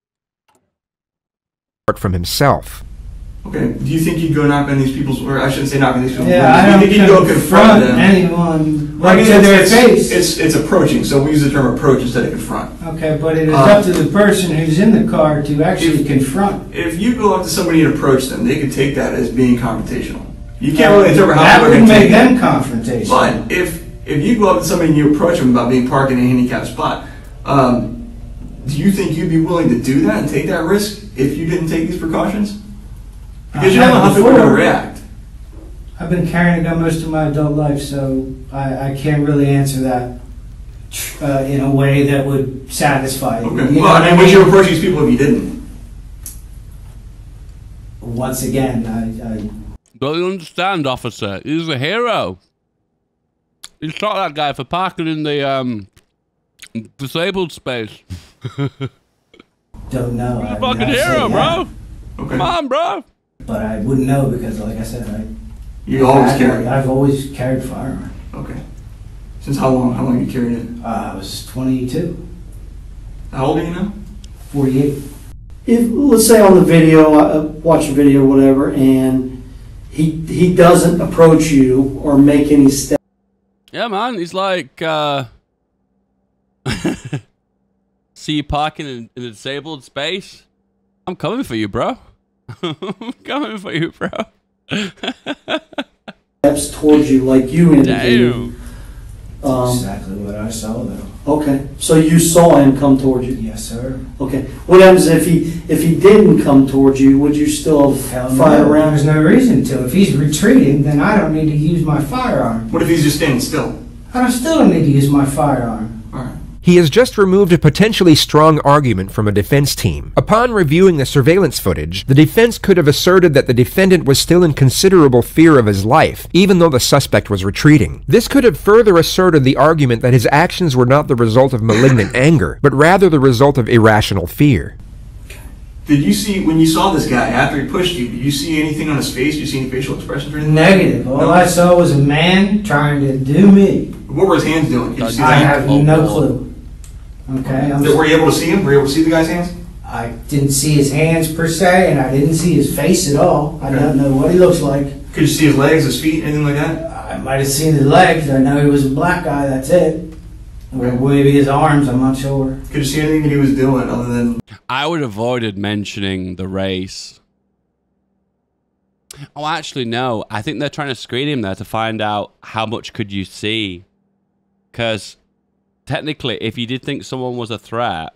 from himself. Okay. Do you think you'd go knock on these people's, or I shouldn't say knock on these people's Yeah, doors. I Do you don't think you'd go confront them? anyone I right mean, to it's, their it's, face. It's, it's approaching, so we use the term approach instead of confront. Okay, but it is Uh, up to the person who's in the car to actually confront. If you go up to somebody and approach them, they could take that as being confrontational. You can't really interpret how That they're would going to make take them it. confrontational. But if if you go up to somebody and you approach them about being parked in a handicapped spot, um, do you think you'd be willing to do that and take that risk if you didn't take these precautions? Because you I don't know how have people are going to before. react. I've been carrying a gun most of my adult life, so I, I can't really answer that uh, in a way that would satisfy you. Okay. You know Well, what I mean, would you approach these people if you didn't? Once again, I, I Don't you understand, officer? He's a hero. He shot that guy for parking in the um disabled space. Don't know. He's a I'd fucking not say hero, that. bro. Okay. Come on, bro. But I wouldn't know because, like I said, I, You always I- carry. I've always carried firearm. Okay. Since how long? How long you carried it? Uh, I was twenty-two, How old are you now? forty-eight. If, let's say on the video, uh, watch the video, whatever, and he he doesn't approach you or make any steps. Yeah, man. He's like, uh... see you parking in, in a disabled space? I'm coming for you, bro. I'm coming for you, bro. steps towards you, like you indicated. Damn. Um, Exactly what I saw, though. okay, so you saw him come towards you. Yes, sir. Okay, what happens if he if he didn't come towards you? Would you still Hell fire no, around? There's no reason to. If he's retreating, then I don't need to use my firearm. What if he's just standing still? I don't, still don't need to use my firearm. All right. He has just removed a potentially strong argument from a defense team. Upon reviewing the surveillance footage, the defense could have asserted that the defendant was still in considerable fear of his life, even though the suspect was retreating. This could have further asserted the argument that his actions were not the result of malignant anger, but rather the result of irrational fear. Did you see, when you saw this guy, after he pushed you, did you see anything on his face? Did you see any facial expressions or anything? Negative. All No? I saw was a man trying to do me. What were his hands doing? Did you see I that? have no clue. Okay, I'm, Were you able to see him? Were you able to see the guy's hands? I didn't see his hands per se, and I didn't see his face at all. I don't know what he looks like. Could you see his legs, his feet, anything like that? I might have seen his legs. I know he was a black guy. That's it. Or Okay. maybe his arms. I'm not sure. Could you see anything that he was doing other than... I would have avoided mentioning the race. Oh, actually, no. I think they're trying to screen him there to find out how much could you see. Because technically, if you did think someone was a threat,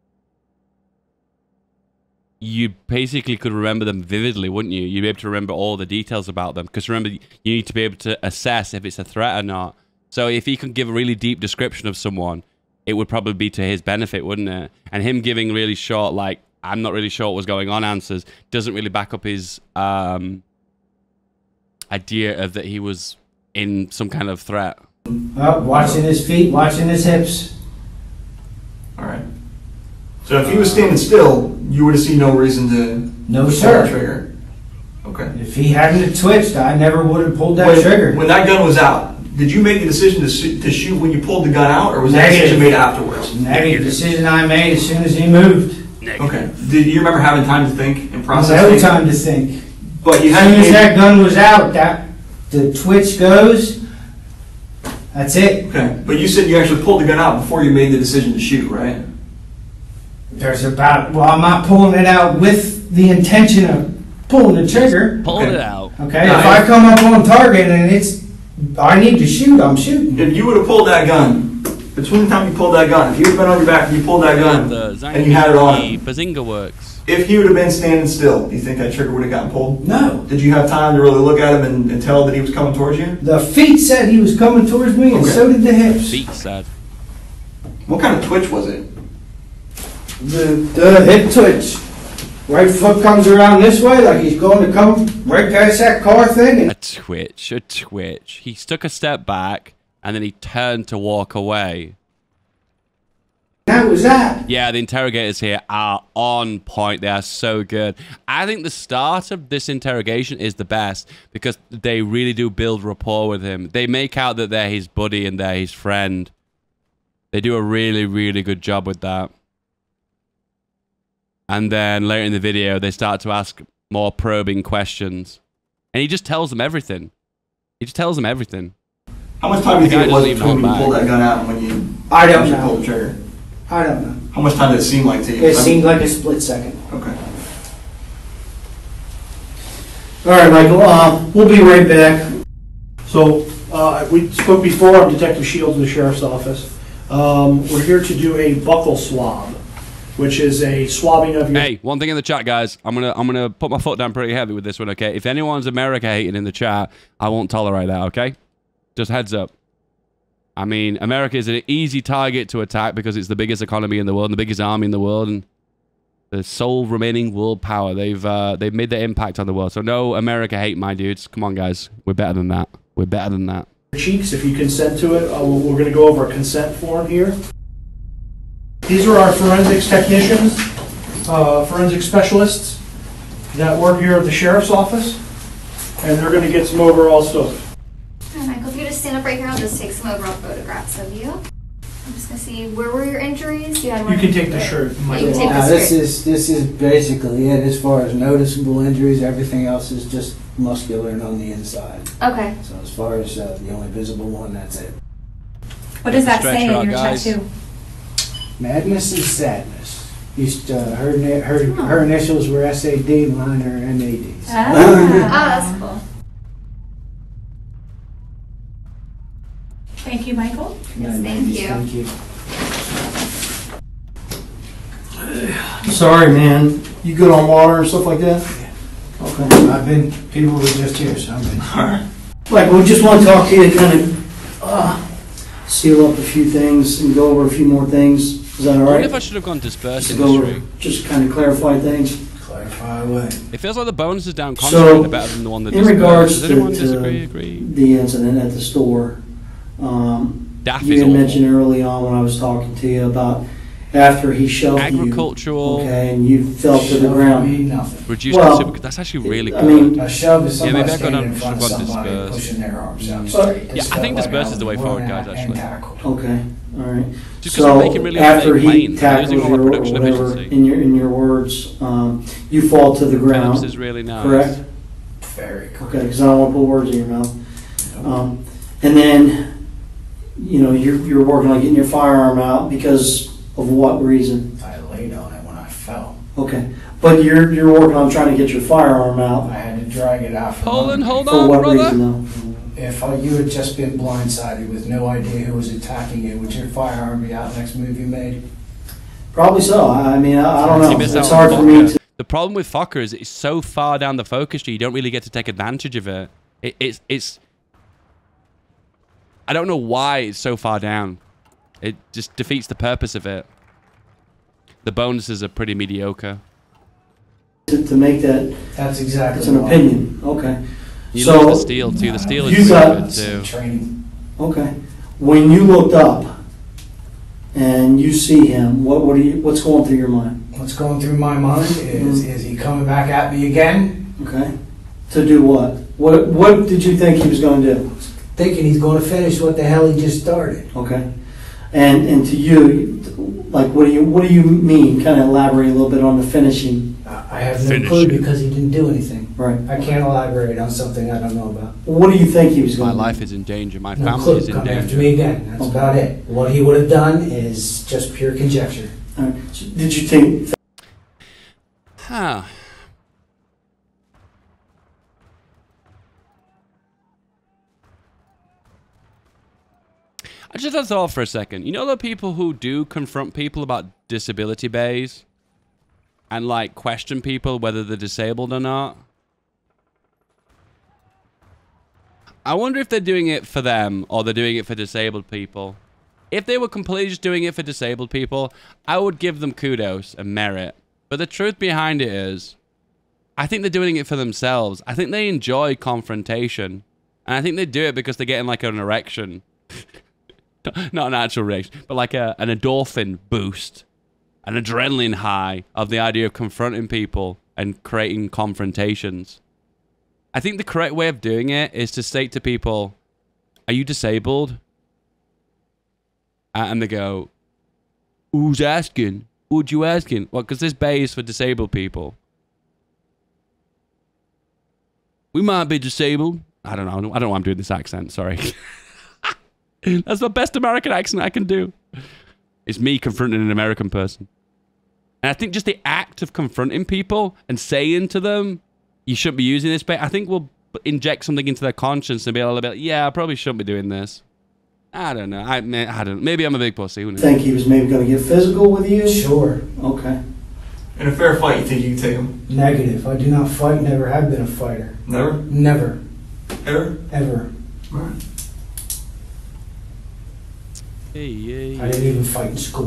you basically could remember them vividly, wouldn't you? You'd be able to remember all the details about them. Because remember, you need to be able to assess if it's a threat or not. So if he could give a really deep description of someone, it would probably be to his benefit, wouldn't it? And him giving really short, like, I'm not really sure what was going on answers, doesn't really back up his um, idea of that he was in some kind of threat. Well, watching his feet, watching his hips. All right. So if he was standing still, you would have seen no reason to No, pull sir. the trigger. Okay. If he hadn't have twitched, I never would have pulled that when, trigger. When that gun was out, did you make the decision to, shoot, to shoot when you pulled the gun out, or was that Negative. decision made afterwards? Negative decision I made as soon as he moved. Okay. Did you remember having time to think and process No things? time to think. But you As hadn't soon as made- that gun was out, that the twitch goes. That's it. Okay. But you said you actually pulled the gun out before you made the decision to shoot, right? There's about, well, I'm not pulling it out with the intention of pulling the trigger. Pull Okay. it out. Okay, No, if I- I come up on target and it's, I need to shoot, I'm shooting. If you would have pulled that gun, between the time you pulled that gun, if you would have been on your back and you pulled that gun, The and you had it on Zangief him, Bazinga works. if he would have been standing still, do you think that trigger would have gotten pulled? No. Did you have time to really look at him and, and tell that he was coming towards you? The feet said he was coming towards me, and Okay. so did the hips. Feet said. What kind of twitch was it? The, the hip twitch. Right foot comes around this way, like he's going to come right past that car thing. A And twitch, a twitch. He took a step back, and then he turned to walk away. that was that. Yeah, the interrogators here are on point. They are so good. I think the start of this interrogation is the best because they really do build rapport with him. They make out that they're his buddy and they're his friend. They do a really, really good job with that. And then later in the video, they start to ask more probing questions. And he just tells them everything. He just tells them everything. How much time do you The think guy it was doesn't even between when you hold pulled back. that gun out and when you I don't actually know. pulled the trigger? I don't know. How much time did it seem like to you? It seemed like a split second. Okay. All right, Michael, uh, we'll be right back. So, uh, we spoke before, I'm Detective Shields in the Sheriff's Office. Um, We're here to do a buckle swab, which is a swabbing of your... Hey, one thing in the chat, guys. I'm gonna I'm gonna put my foot down pretty heavy with this one, okay? If anyone's America hating in the chat, I won't tolerate that, okay? Just heads up. I mean, America is an easy target to attack because it's the biggest economy in the world and the biggest army in the world, and the sole remaining world power. They've uh, they've made their impact on the world. So no America hate, my dudes. Come on, guys. We're better than that. We're better than that. Cheeks, if you consent to it, uh, we're going to go over a consent form here. These are our forensics technicians, uh, forensic specialists that work here at the sheriff's office, and they're going to get some overall stuff. All right, Michael, if you just stand up right here, I'll just take some overall photographs of you. I'm just going to see, where were your injuries? You, had one you can take the shirt. Yeah, you can take Now, the this shirt. is this is basically it as far as noticeable injuries. Everything else is just muscular and on the inside. Okay. So as far as uh, the only visible one, that's it. What does that say Stretcher out, in your guys. tattoo? Madness and sadness. Used to, her ni- her her initials were S A D, mine are M A D. Oh, that's cool. Thank you, Michael. Yes, thank you. Thank you. Sorry, man. You good on water and stuff like that? Okay. I've been, people were just here, so I've been. Like, we just want to talk to you, kind of uh, seal up a few things and go over a few more things. Is that all I wonder right? if I should have gone disperse Just go over, industry. just kind of clarify things. Clarify away. It feels like the bonuses down So, concentrate are better than the one that in disperse. regards Does to, anyone to disagree? Agree? the incident at the store, um, Daffy's you had awful. mentioned early on when I was talking to you about after he shoved Agricultural. you, okay, and you fell to the Shove ground. me nothing. Reduced Well, consumer. That's actually really I good. mean, A shove is Yeah, somebody maybe I got standing on- in front of should have gone somebody disperse. pushing their arms out Mm. straight. Yeah, It's I think like disperse I is the way was forward, running guys, out actually. and tackled. Okay, all right. Just 'cause we're making really after big he planes, we're tackles losing all you our or production whatever, efficiency. in your in your words, um, you fall to the Phillips ground. is really nice. Correct. Very cool. Okay, because I don't want to put words in your mouth. Um, and then, you know, you're you're working on getting your firearm out because of what reason? I laid on it when I fell. Okay, but you're you're working on trying to get your firearm I out. had to drag it out from Hold on, under me. hold For on, what brother. reason, though? If uh, you had just been blindsided with no idea who was attacking you, would your firearm be out next move you made? Probably so. I I mean, I, I don't You know. missed It's out on hard for me vodka. to. The problem with Fokker is it's so far down the focus tree, you don't really get to take advantage of it. it it's, it's... I don't know why it's so far down. It just defeats the purpose of it. The bonuses are pretty mediocre. To, to make that, That's exactly it's an why. opinion. Okay. You So- lose the steel too. The steel You is got- really good That's too. training. Okay. When you looked up and you see him, what what do you what's going through your mind? What's going through my mind is, Mhm. is he coming back at me again? Okay. To do what? What what did you think he was going to do? Thinking he's going to finish what the hell he just started. Okay. And and to you, like what do you what do you mean? Kind of elaborate a little bit on the finishing. I I have no Finish clue it. because he didn't do anything. Right. I can't elaborate on something I don't know about. What do you think he was My going to do? life is in danger. My No family clue. is in Come after danger. me again. That's Okay. about it. What he would have done is just pure conjecture. All right. So did you think? Huh. I just had to thought for a second. You know the people who do confront people about disability bays? And like question people whether they're disabled or not? I wonder if they're doing it for them or they're doing it for disabled people. If they were completely just doing it for disabled people, I would give them kudos and merit. But the truth behind it is, I think they're doing it for themselves. I think they enjoy confrontation. And I think they do it because they're getting like an erection. Not an actual reaction, but like a, an endorphin boost. An adrenaline high of the idea of confronting people and creating confrontations. I think the correct way of doing it is to state to people, are you disabled? Uh, and they go, who's asking? Who'd you asking? Well, because this bay is for disabled people. We might be disabled. I don't know. I don't know why I'm doing this accent. Sorry. That's the best American accent I can do. It's me confronting an American person. And I think just the act of confronting people and saying to them, you shouldn't be using this bait, I think will inject something into their conscience and be a little bit, yeah, I probably shouldn't be doing this. I don't know. I, I don't know. Maybe I'm a big pussy. Who knows? Think he was maybe going to get physical with you? Sure. Okay. In a fair fight, you think you can take him? Negative. I do not fight, never have been a fighter. Never? Never. Ever? Ever. Alright. Hey, hey, I didn't even fight in school.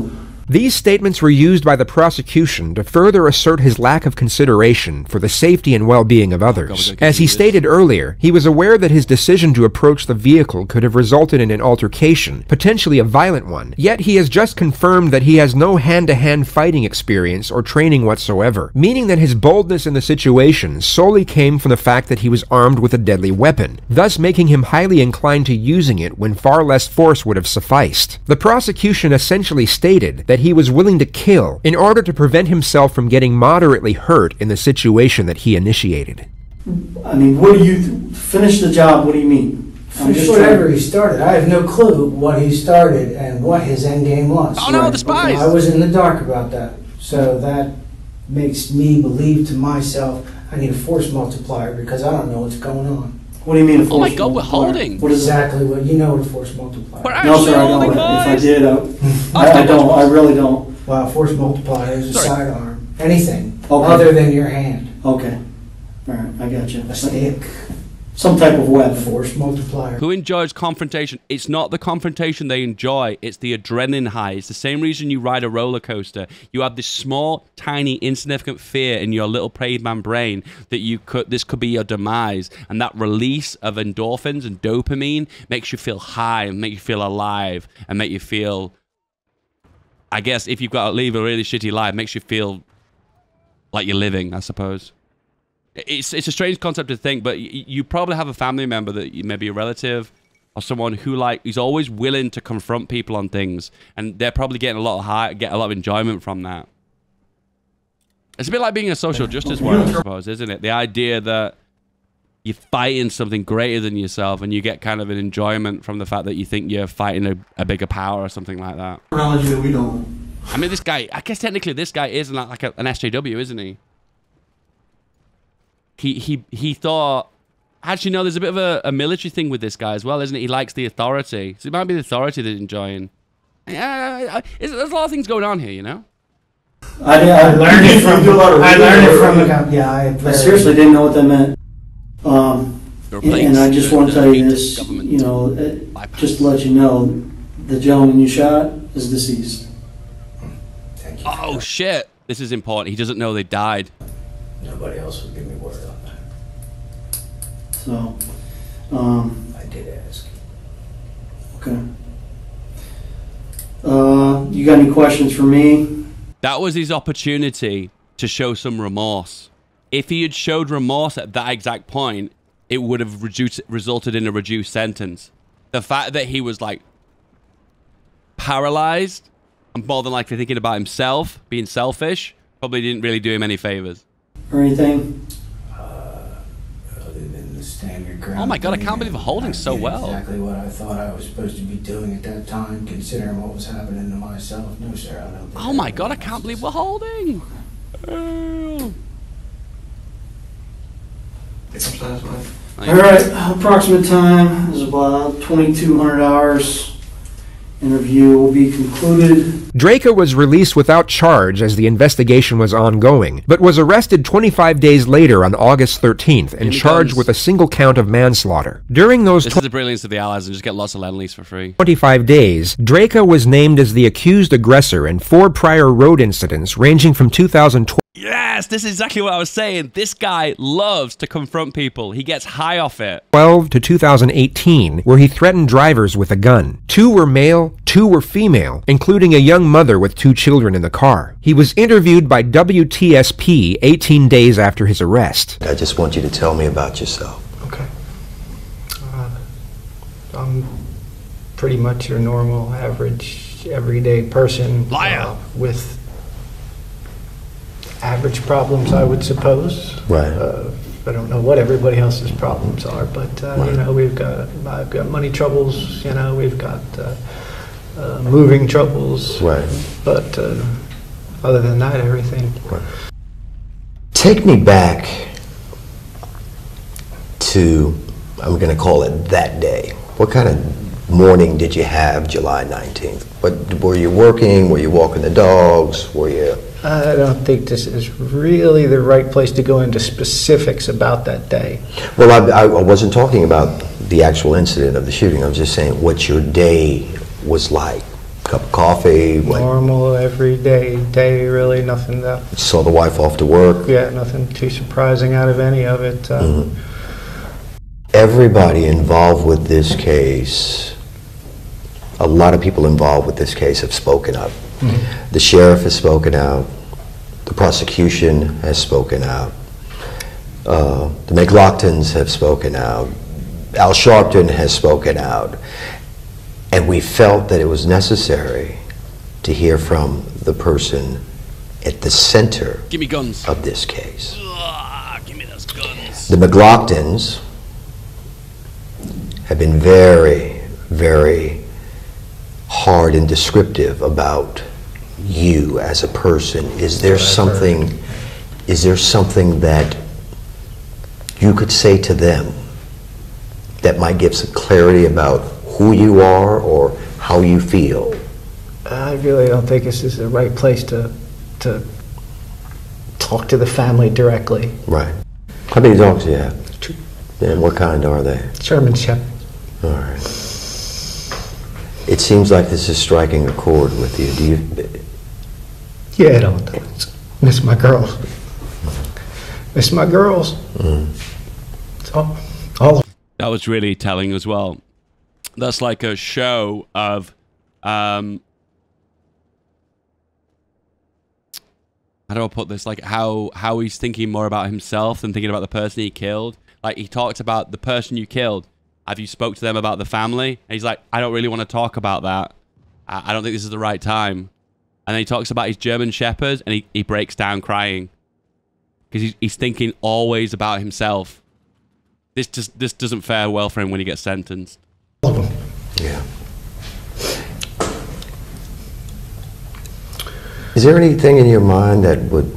These statements were used by the prosecution to further assert his lack of consideration for the safety and well-being of others. As he stated earlier, he was aware that his decision to approach the vehicle could have resulted in an altercation, potentially a violent one, yet he has just confirmed that he has no hand-to-hand fighting experience or training whatsoever, meaning that his boldness in the situation solely came from the fact that he was armed with a deadly weapon, thus making him highly inclined to using it when far less force would have sufficed. The prosecution essentially stated that he was willing to kill in order to prevent himself from getting moderately hurt in the situation that he initiated. I mean, what do you, finish the job, what do you mean? I'm Finish just whatever trying- he started. I have no clue what he started and what his end game was. Oh no, the spies! I was in the dark about that. So that makes me believe to myself, I need a force multiplier because I don't know what's going on. What do you mean a force Oh my God, we're multiplier? holding. What is that? Exactly what, you know what a force multiplier We're is. actually No, sir, I don't. holding, If I boys. did, I, I, I don't, I really don't. Well, a force multiplier is a Sorry. sidearm. Anything Okay. other than your hand. Okay. All right, I got you. A stick. Some type of A weapon. force multiplier. Who enjoys confrontation? It's not the confrontation they enjoy, it's the adrenaline high. It's the same reason you ride a roller coaster. You have this small, tiny, insignificant fear in your little caveman brain that you could this could be your demise, and that release of endorphins and dopamine makes you feel high and make you feel alive and make you feel, I guess if you've got to leave a really shitty life, makes you feel like you're living, I suppose. It's it's a strange concept to think, but you, you probably have a family member that you, maybe a relative or someone who like is always willing to confront people on things, and they're probably getting a lot of high, get a lot of enjoyment from that. It's a bit like being a social justice warrior, I suppose, isn't it? The idea that you're fighting something greater than yourself, and you get kind of an enjoyment from the fact that you think you're fighting a, a bigger power or something like that. Technology that we don't. I mean, this guy, I guess technically this guy is like, like a, an S J W, isn't he? He, he, he thought, actually, no, there's a bit of a, a military thing with this guy as well, isn't it? He likes the authority. So it might be the authority that he's enjoying. Yeah, there's a lot of things going on here, you know? I, I learned it from, do a lot of I reading learned it or- from the com- yeah, I, I seriously didn't know what that meant. Um, There are and, planes and I just that want to tell you defeat this, government you know, uh, bypass. just to let you know, the gentleman you shot is deceased. Thank you. Oh, shit. This is important. He doesn't know they died. Nobody else would give me word on that. So, um, I did ask. okay. Uh, you got any questions for me? That was his opportunity to show some remorse. If he had showed remorse at that exact point, it would have reduced, resulted in a reduced sentence. The fact that he was like paralyzed and more than likely thinking about himself, being selfish, probably didn't really do him any favors. Or anything? Other than the standard ground. Oh my God, I thing, can't believe we're holding I so did well. Exactly what I thought I was supposed to be doing at that time, considering what was happening to myself. No, sir, I don't. think Oh my I God, I was. can't believe we're holding. Oh. Sometimes when All right, approximate time is about twenty-two hundred hours. Interview will be concluded. Drejka was released without charge as the investigation was ongoing, but was arrested twenty-five days later on August thirteenth and Give me charged guns. with a single count of manslaughter. During those This is the brilliance of the Allies, and just get lots of Lend-Lease for free. twenty-five days, Drejka was named as the accused aggressor in four prior road incidents ranging from two thousand Yes, this is exactly what I was saying. This guy loves to confront people. He gets high off it. twelve to two thousand eighteen, where he threatened drivers with a gun. Two were male, two were female, including a young mother with two children in the car. He was interviewed by W T S P eighteen days after his arrest. I just want you to tell me about yourself. Okay. Uh, I'm pretty much your normal, average, everyday person. Liar. Uh, with average problems, I would suppose. Right. Uh, I don't know what everybody else's problems are, but uh, Right. you know, we've got I've got money troubles. You know, we've got uh, uh, moving troubles. Right. But uh, other than that, everything. Right. Take me back to, I'm going to call it that day. What kind of morning did you have July nineteenth? What, were you working? Were you walking the dogs? Were you... I don't think this is really the right place to go into specifics about that day. Well, I, I wasn't talking about the actual incident of the shooting. I was just saying what your day was like. Cup of coffee? What? Normal, everyday day, really, nothing that, You saw the wife off to work? yeah, nothing too surprising out of any of it. Uh, Mhm. Everybody involved with this case, a lot of people involved with this case have spoken up. The sheriff has spoken out. The prosecution has spoken out. Uh, the McLaughlins have spoken out. Al Sharpton has spoken out. And we felt that it was necessary to hear from the person at the center Give me guns. of this case. Ugh, give me those guns. The McLaughlins have been very, very hard and descriptive about you as a person. Is there something, is there something that you could say to them that might give some clarity about who you are or how you feel? I really don't think this is the right place to to talk to the family directly. Right. How many dogs do you have? Two. And what kind are they? German Shepherd. All right. It seems like this is striking a chord with you. Do you? Yeah, I don't miss my girls. Miss my girls. Mm. It's all, all. That was really telling as well. That's like a show of, um, how do I put this? Like how how he's thinking more about himself than thinking about the person he killed. Like he talked about the person you killed. Have you spoke to them about the family? And he's like, I don't really want to talk about that. I, I don't think this is the right time. And then he talks about his German Shepherd, and he, he breaks down crying because he's, he's thinking always about himself. This just this doesn't fare well for him when he gets sentenced. Yeah. Is there anything in your mind that would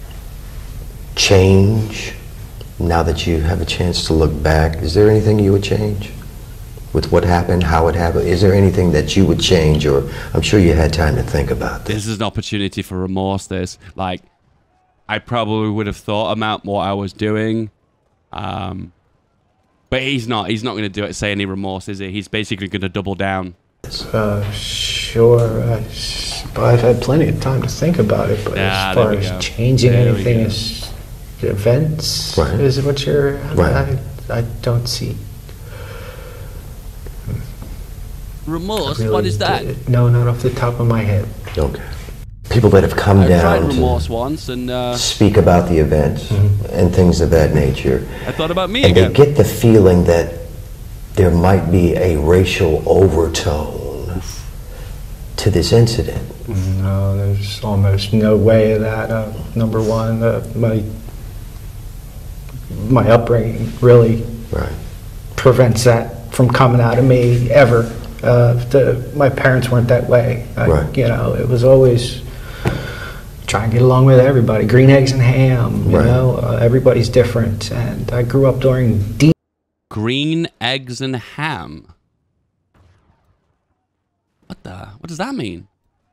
change now that you have a chance to look back? Is there anything you would change with what happened, how it happened? Is there anything that you would change, or I'm sure you had time to think about this? This is an opportunity for remorse. This, like, I probably would have thought about what I was doing, um, but he's not. He's not going to do it. Say any remorse, is he? He's basically going to double down. Uh, sure. Uh, but I've had plenty of time to think about it. But Ah, as there far we as go. changing There we anything go. as events, Right. is what you're. Right. I, I don't see. Remorse? really What is that? d- No, not off the top of my head. Okay. People that have come I tried down remorse to once, and uh, speak about the events and things of that nature, I thought about me and they again. get the feeling that there might be a racial overtone to this incident. No, there's almost no way of that. Uh, number one, uh, my my upbringing really Right. prevents that from coming out of me ever. Uh, the, my parents weren't that way. I, Right. You know, it was always try and get along with everybody. Green eggs and ham. You Right. know, uh, everybody's different, and I grew up during deep. Green eggs and ham. What the? What does that mean?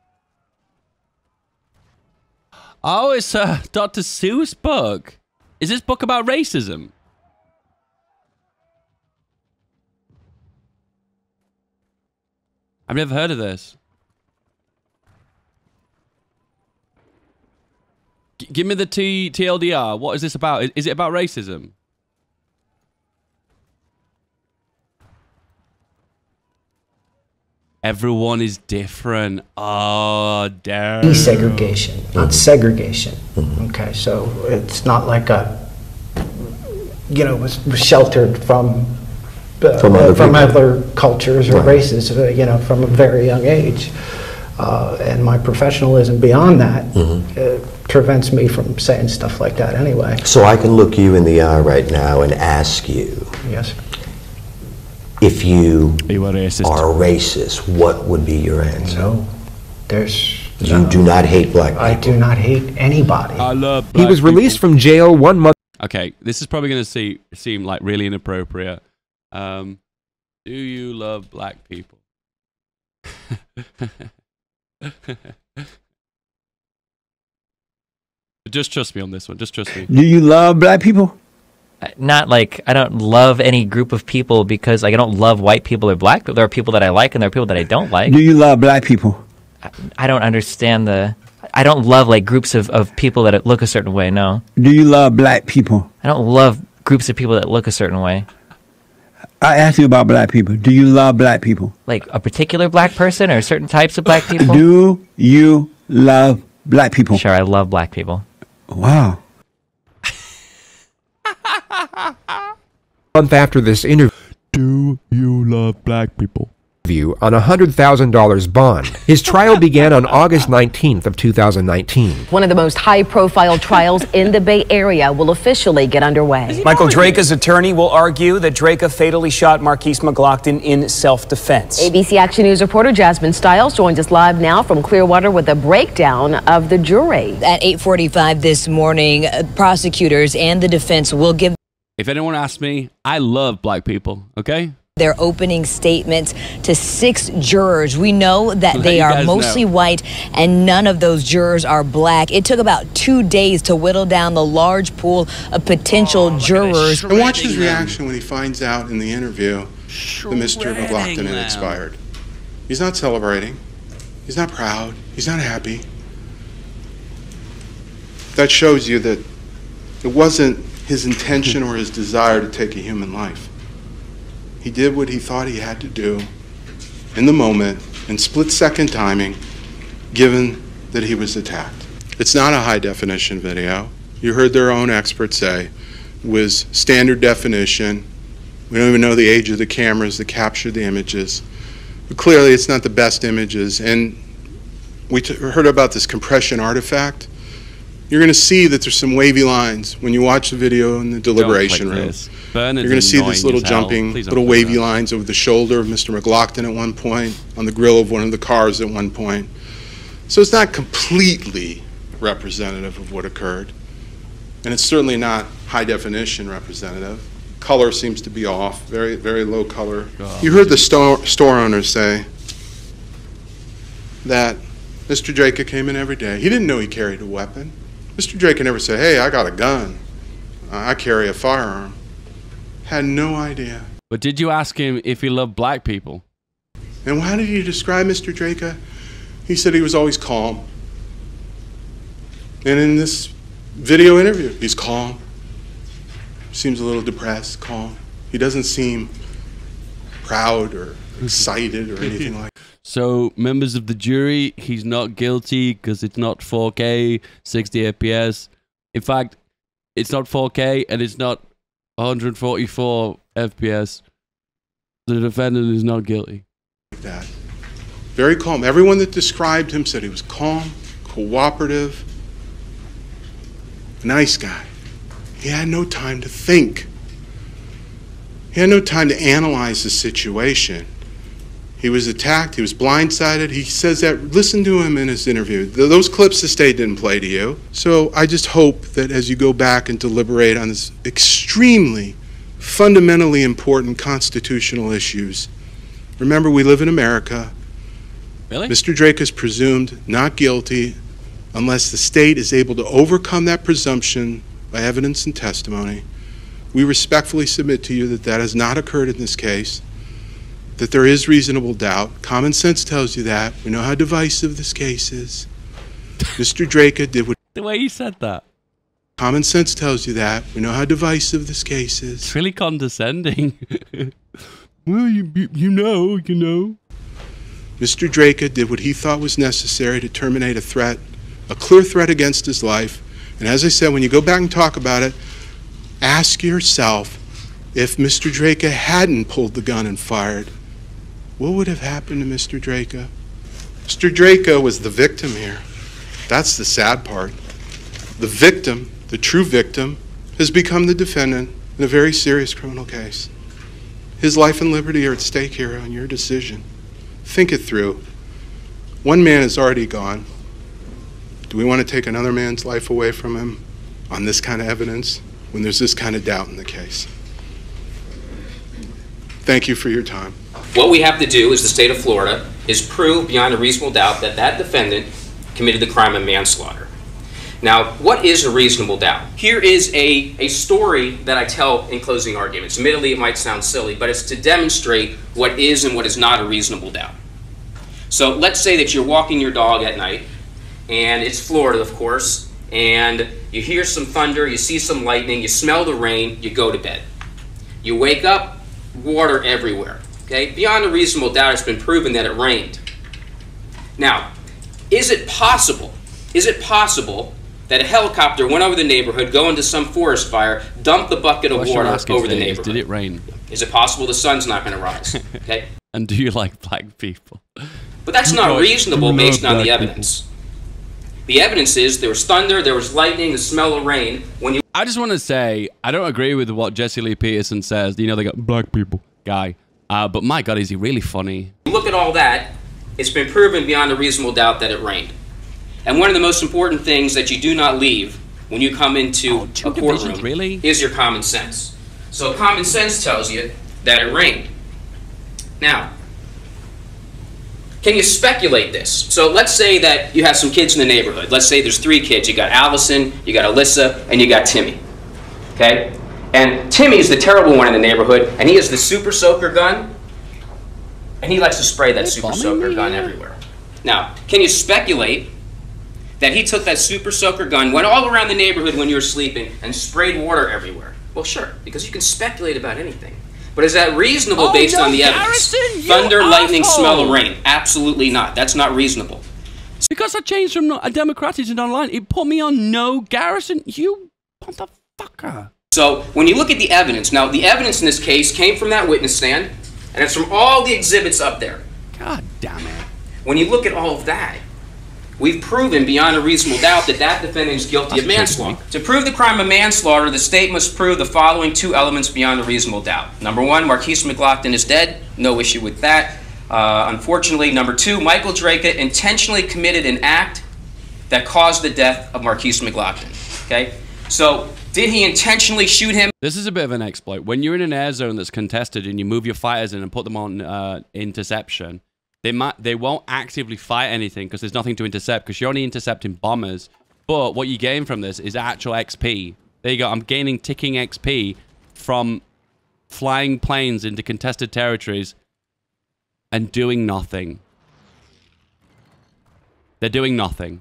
Oh, it's a Doctor Seuss book. Is this book about racism? I've never heard of this. G- give me the T TLDR. What is this about? Is, is it about racism? Everyone is different. Oh, damn. Desegregation, not segregation. Okay, so it's not like a, you know, was, was sheltered from uh, From other from people. other cultures or Right. races, uh, you know, from a very young age. Uh, and my professionalism beyond that uh, prevents me from saying stuff like that anyway. So I can look you in the eye right now and ask you, Yes. if you You are racist. are racist, what would be your answer? No. There's. You no. do not hate black people. I do not hate anybody. I love He black was released people. from jail one month. Okay, this is probably going to see, seem like really inappropriate. Um, do you love black people? Just trust me on this one. Just trust me. Do you love black people? Not like I don't love any group of people because like I don't love white people or black people. There are people that I like and there are people that I don't like. Do you love black people? I don't understand the. I don't love like groups of, of people that look a certain way. No. Do you love black people? I don't love groups of people that look a certain way. I asked you about black people. Do you love black people? Like a particular black person or certain types of black people? Do you love black people? Sure, I love black people. Wow. A month after this interview, do you love black people? On a one hundred thousand dollars bond. His trial began on August nineteenth of two thousand nineteen. One of the most high-profile trials in the Bay Area will officially get underway. Michael Drejka's attorney will argue that Drejka fatally shot Marquise McLaughlin in self-defense. A B C Action News reporter Jasmine Stiles joins us live now from Clearwater with a breakdown of the jury. At eight forty-five this morning, prosecutors and the defense will give... If anyone asks me, I love black people, okay? Their opening statements to six jurors. We know that they are mostly white and none of those jurors are black. It took about two days to whittle down the large pool of potential oh, jurors. And watch his reaction when he finds out in the interview that Mister McLaughlin had expired. He's not celebrating. He's not proud. He's not happy. That shows you that it wasn't his intention or his desire to take a human life. He did what he thought he had to do in the moment, in split-second timing, given that he was attacked. It's not a high-definition video. You heard their own experts say it was standard definition. We don't even know the age of the cameras that captured the images. But clearly, it's not the best images. And we t heard about this compression artifact. You're going to see that there's some wavy lines when you watch the video in the deliberation room. You're going to see this little jumping, little wavy lines over the shoulder of Mister McLaughlin at one point, on the grill of one of the cars at one point. So it's not completely representative of what occurred. And it's certainly not high definition representative. Color seems to be off, very, very low color. You heard the store, store owner say that Mister Drejka came in every day. He didn't know he carried a weapon. Mister Drejka never said, hey, I got a gun. I carry a firearm. Had no idea. But did you ask him if he loved black people? And how did you describe Mister Drejka? He said he was always calm. And in this video interview, he's calm. Seems a little depressed, calm. He doesn't seem proud or excited or anything like that. So, members of the jury, he's not guilty because it's not four K, sixty F P S. In fact, it's not four K and it's not one forty-four F P S. The defendant is not guilty. Like that. Very calm. Everyone that described him said he was calm, cooperative, nice guy. He had no time to think. He had no time to analyze the situation. He was attacked. He was blindsided. He says that. Listen to him in his interview. Those clips the state didn't play to you. So I just hope that as you go back and deliberate on this extremely, fundamentally important constitutional issues, remember we live in America. Really? Mister Drejka is presumed not guilty unless the state is able to overcome that presumption by evidence and testimony. We respectfully submit to you that that has not occurred in this case, that there is reasonable doubt. Common sense tells you that. We know how divisive this case is. Mister Drejka did what... The way you said that. Common sense tells you that. We know how divisive this case is. It's really condescending. Well, you, you know, you know. Mister Drejka did what he thought was necessary to terminate a threat, a clear threat against his life. And as I said, when you go back and talk about it, ask yourself, if Mister Drejka hadn't pulled the gun and fired, what would have happened to Mister Drejka? Mister Drejka was the victim here. That's the sad part. The victim, the true victim, has become the defendant in a very serious criminal case. His life and liberty are at stake here on your decision. Think it through. One man is already gone. Do we want to take another man's life away from him on this kind of evidence when there's this kind of doubt in the case? Thank you for your time. What we have to do as the state of Florida is prove beyond a reasonable doubt that that defendant committed the crime of manslaughter. Now, what is a reasonable doubt? Here is a, a story that I tell in closing arguments. Admittedly, it might sound silly, but it's to demonstrate what is and what is not a reasonable doubt. So let's say that you're walking your dog at night, and it's Florida, of course, and you hear some thunder, you see some lightning, you smell the rain, you go to bed. You wake up, water everywhere. Okay? Beyond a reasonable doubt, it's been proven that it rained. Now, is it possible, is it possible that a helicopter went over the neighborhood, go into some forest fire, dump the bucket of water over the neighborhood? Did it rain? Is it possible the sun's not going to rise? Okay? And do you like black people? But that's not reasonable based on the evidence. The evidence is there was thunder, there was lightning, the smell of rain. When you I just want to say, I don't agree with what Jesse Lee Peterson says. You know, they got black people guy. Uh, but my God, is he really funny? look at all that, it's been proven beyond a reasonable doubt that it rained. And one of the most important things that you do not leave when you come into oh, a courtroom really? is your common sense. So common sense tells you that it rained. Now, can you speculate this? So let's say that you have some kids in the neighborhood. Let's say there's three kids. You got Allison, you got Alyssa, and you got Timmy. Okay? And Timmy's the terrible one in the neighborhood, and he has the super soaker gun, and he likes to spray that super soaker gun everywhere. Now, can you speculate that he took that super soaker gun, went all around the neighborhood when you were sleeping, and sprayed water everywhere? Well, sure, because you can speculate about anything. But is that reasonable oh, based no, on the evidence? Garrison, Thunder, lightning, asshole. smell of rain. Absolutely not. That's not reasonable. Because I changed from a Democrat to online, it put me on no Garrison. You motherfucker. So when you look at the evidence, now the evidence in this case came from that witness stand, and it's from all the exhibits up there. God damn it. When you look at all of that, we've proven beyond a reasonable doubt that that defendant is guilty of manslaughter. To prove the crime of manslaughter, the state must prove the following two elements beyond a reasonable doubt. Number one, Marquise McLaughlin is dead. No issue with that. Uh, unfortunately, number two, Michael Drejka intentionally committed an act that caused the death of Marquise McLaughlin. Okay? So, did he intentionally shoot him? This is a bit of an exploit. When you're in an air zone that's contested and you move your fighters in and put them on uh, interception, They might, they won't actively fight anything because there's nothing to intercept because you're only intercepting bombers. But what you gain from this is actual X P. There you go. I'm gaining ticking X P from flying planes into contested territories and doing nothing. They're doing nothing.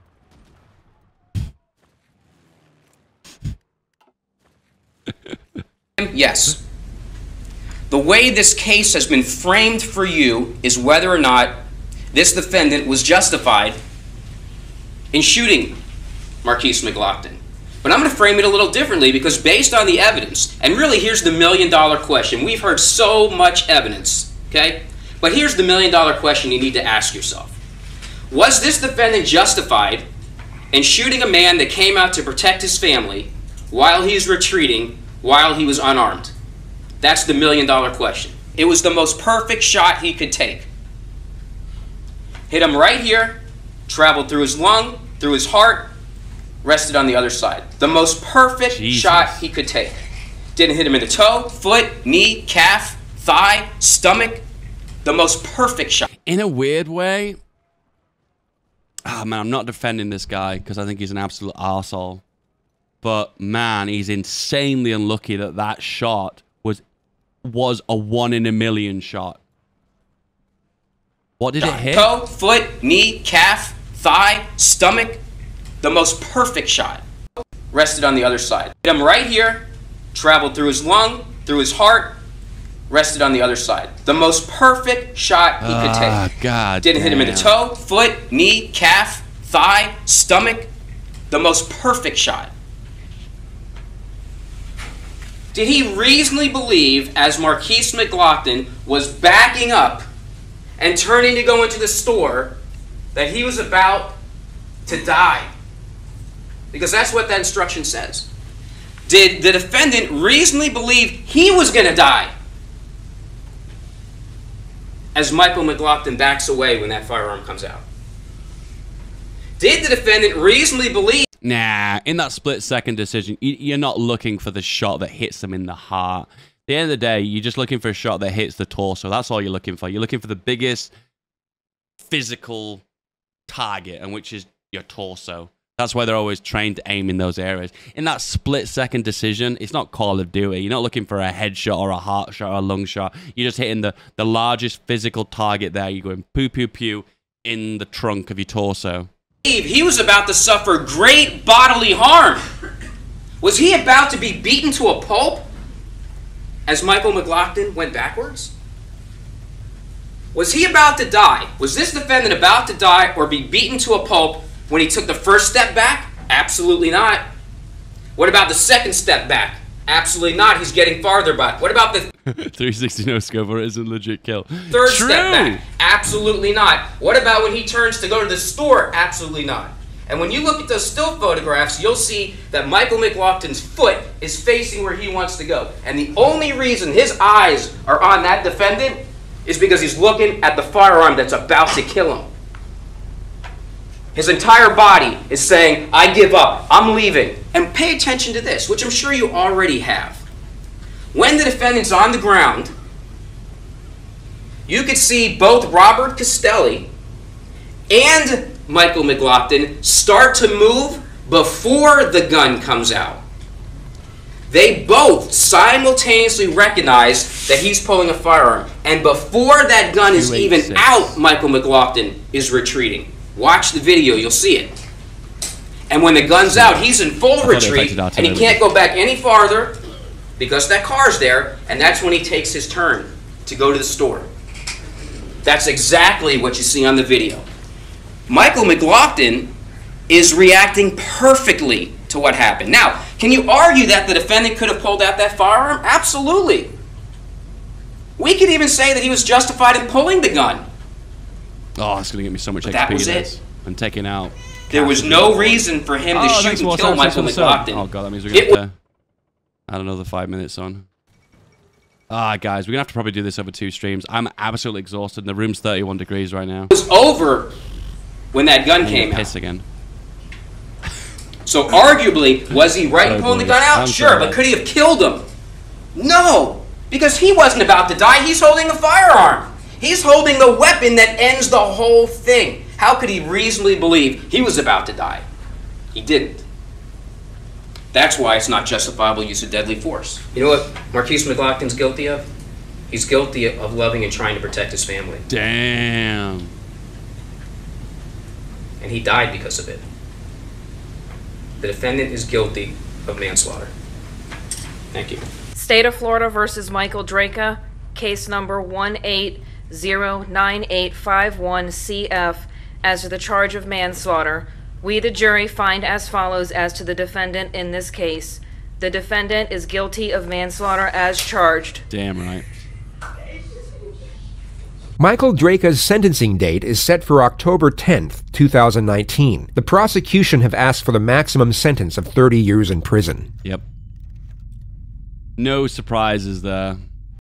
Yes. The way this case has been framed for you is whether or not this defendant was justified in shooting Marquise McLaughlin. But I'm going to frame it a little differently because based on the evidence, and really here's the million dollar question. We've heard so much evidence, okay? But here's the million dollar question you need to ask yourself. Was this defendant justified in shooting a man that came out to protect his family while he's retreating, while he was unarmed? That's the million dollar question. It was the most perfect shot he could take. Hit him right here, traveled through his lung, through his heart, rested on the other side. The most perfect Jesus. shot he could take. Didn't hit him in the toe, foot, knee, calf, thigh, stomach. The most perfect shot. In a weird way, ah, man, I'm not defending this guy because I think he's an absolute arsehole. But man, he's insanely unlucky that that shot was was a one in a million shot. What did it hit? Toe, foot, knee, calf, thigh, stomach. The most perfect shot. Rested on the other side. Hit him right here, traveled through his lung, through his heart, rested on the other side. The most perfect shot he could take. Ah, God Didn't damn. hit him in the toe, foot, knee, calf, thigh, stomach. The most perfect shot. Did he reasonably believe, as Marquise McLaughlin was backing up and turning to go into the store, that he was about to die? Because that's what that instruction says. Did the defendant reasonably believe he was going to die as Michael McLaughlin backs away when that firearm comes out? Did the defendant reasonably believe... Nah, in that split-second decision, you're not looking for the shot that hits them in the heart. At the end of the day, you're just looking for a shot that hits the torso. That's all you're looking for. You're looking for the biggest physical target, and which is your torso. That's why they're always trained to aim in those areas. In that split-second decision, it's not Call of Duty. You're not looking for a headshot or a heart shot or a lung shot. You're just hitting the, the largest physical target there. You're going pew, pew, pew. in the trunk of your torso. He was about to suffer great bodily harm. Was he about to be beaten to a pulp as Michael McLaughlin went backwards? Was he about to die? Was this defendant about to die or be beaten to a pulp when he took the first step back? Absolutely not. What about the second step back? Absolutely not. He's getting farther back. What about the three sixty no scope or isn't legit kill? third True. step back? Absolutely not. What about when he turns to go to the store? Absolutely not. And when you look at those still photographs, you'll see that Michael McLaughlin's foot is facing where he wants to go. And the only reason his eyes are on that defendant is because he's looking at the firearm that's about to kill him. His entire body is saying, I give up, I'm leaving. And pay attention to this, which I'm sure you already have. When the defendant's on the ground, you could see both Robert Castelli and Michael McLaughlin start to move before the gun comes out. They both simultaneously recognize that he's pulling a firearm. And before that gun is even out, Michael McLaughlin is retreating. Watch the video, you'll see it. And when the gun's out, he's in full retreat, and he can't go back any farther because that car's there, and that's when he takes his turn to go to the store. That's exactly what you see on the video. Michael McLaughlin is reacting perfectly to what happened. Now, can you argue that the defendant could have pulled out that firearm? Absolutely. We could even say that he was justified in pulling the gun. Oh, it's going to get me so much But X P. that was this. it. I'm taking out. There was no reason for him to Oh, shoot thanks and for kill watching. Michael Thanks for the sub. McLaughlin. Oh god, that means we're going to have to add another five minutes on. Ah, guys, we're going to have to probably do this over two streams. I'm absolutely exhausted, and the room's thirty-one degrees right now. It was over when that gun I'm came gonna out. piss again. So arguably, was he right in Oh, pulling the boys. gun out? I'm Sure, sorry. but could he have killed him? No, because he wasn't about to die. He's holding a firearm. He's holding the weapon that ends the whole thing. How could he reasonably believe he was about to die? He didn't. That's why it's not justifiable use of deadly force. You know what Marquise McLaughlin's guilty of? He's guilty of loving and trying to protect his family. Damn. And he died because of it. The defendant is guilty of manslaughter. Thank you. State of Florida versus Michael Drejka, case number one eight zero nine eight five one C F, as to the charge of manslaughter. We, the jury, find as follows as to the defendant in this case. The defendant is guilty of manslaughter as charged. Damn right. Michael Drejka's sentencing date is set for October tenth, two thousand nineteen. The prosecution have asked for the maximum sentence of thirty years in prison. Yep. No surprises there.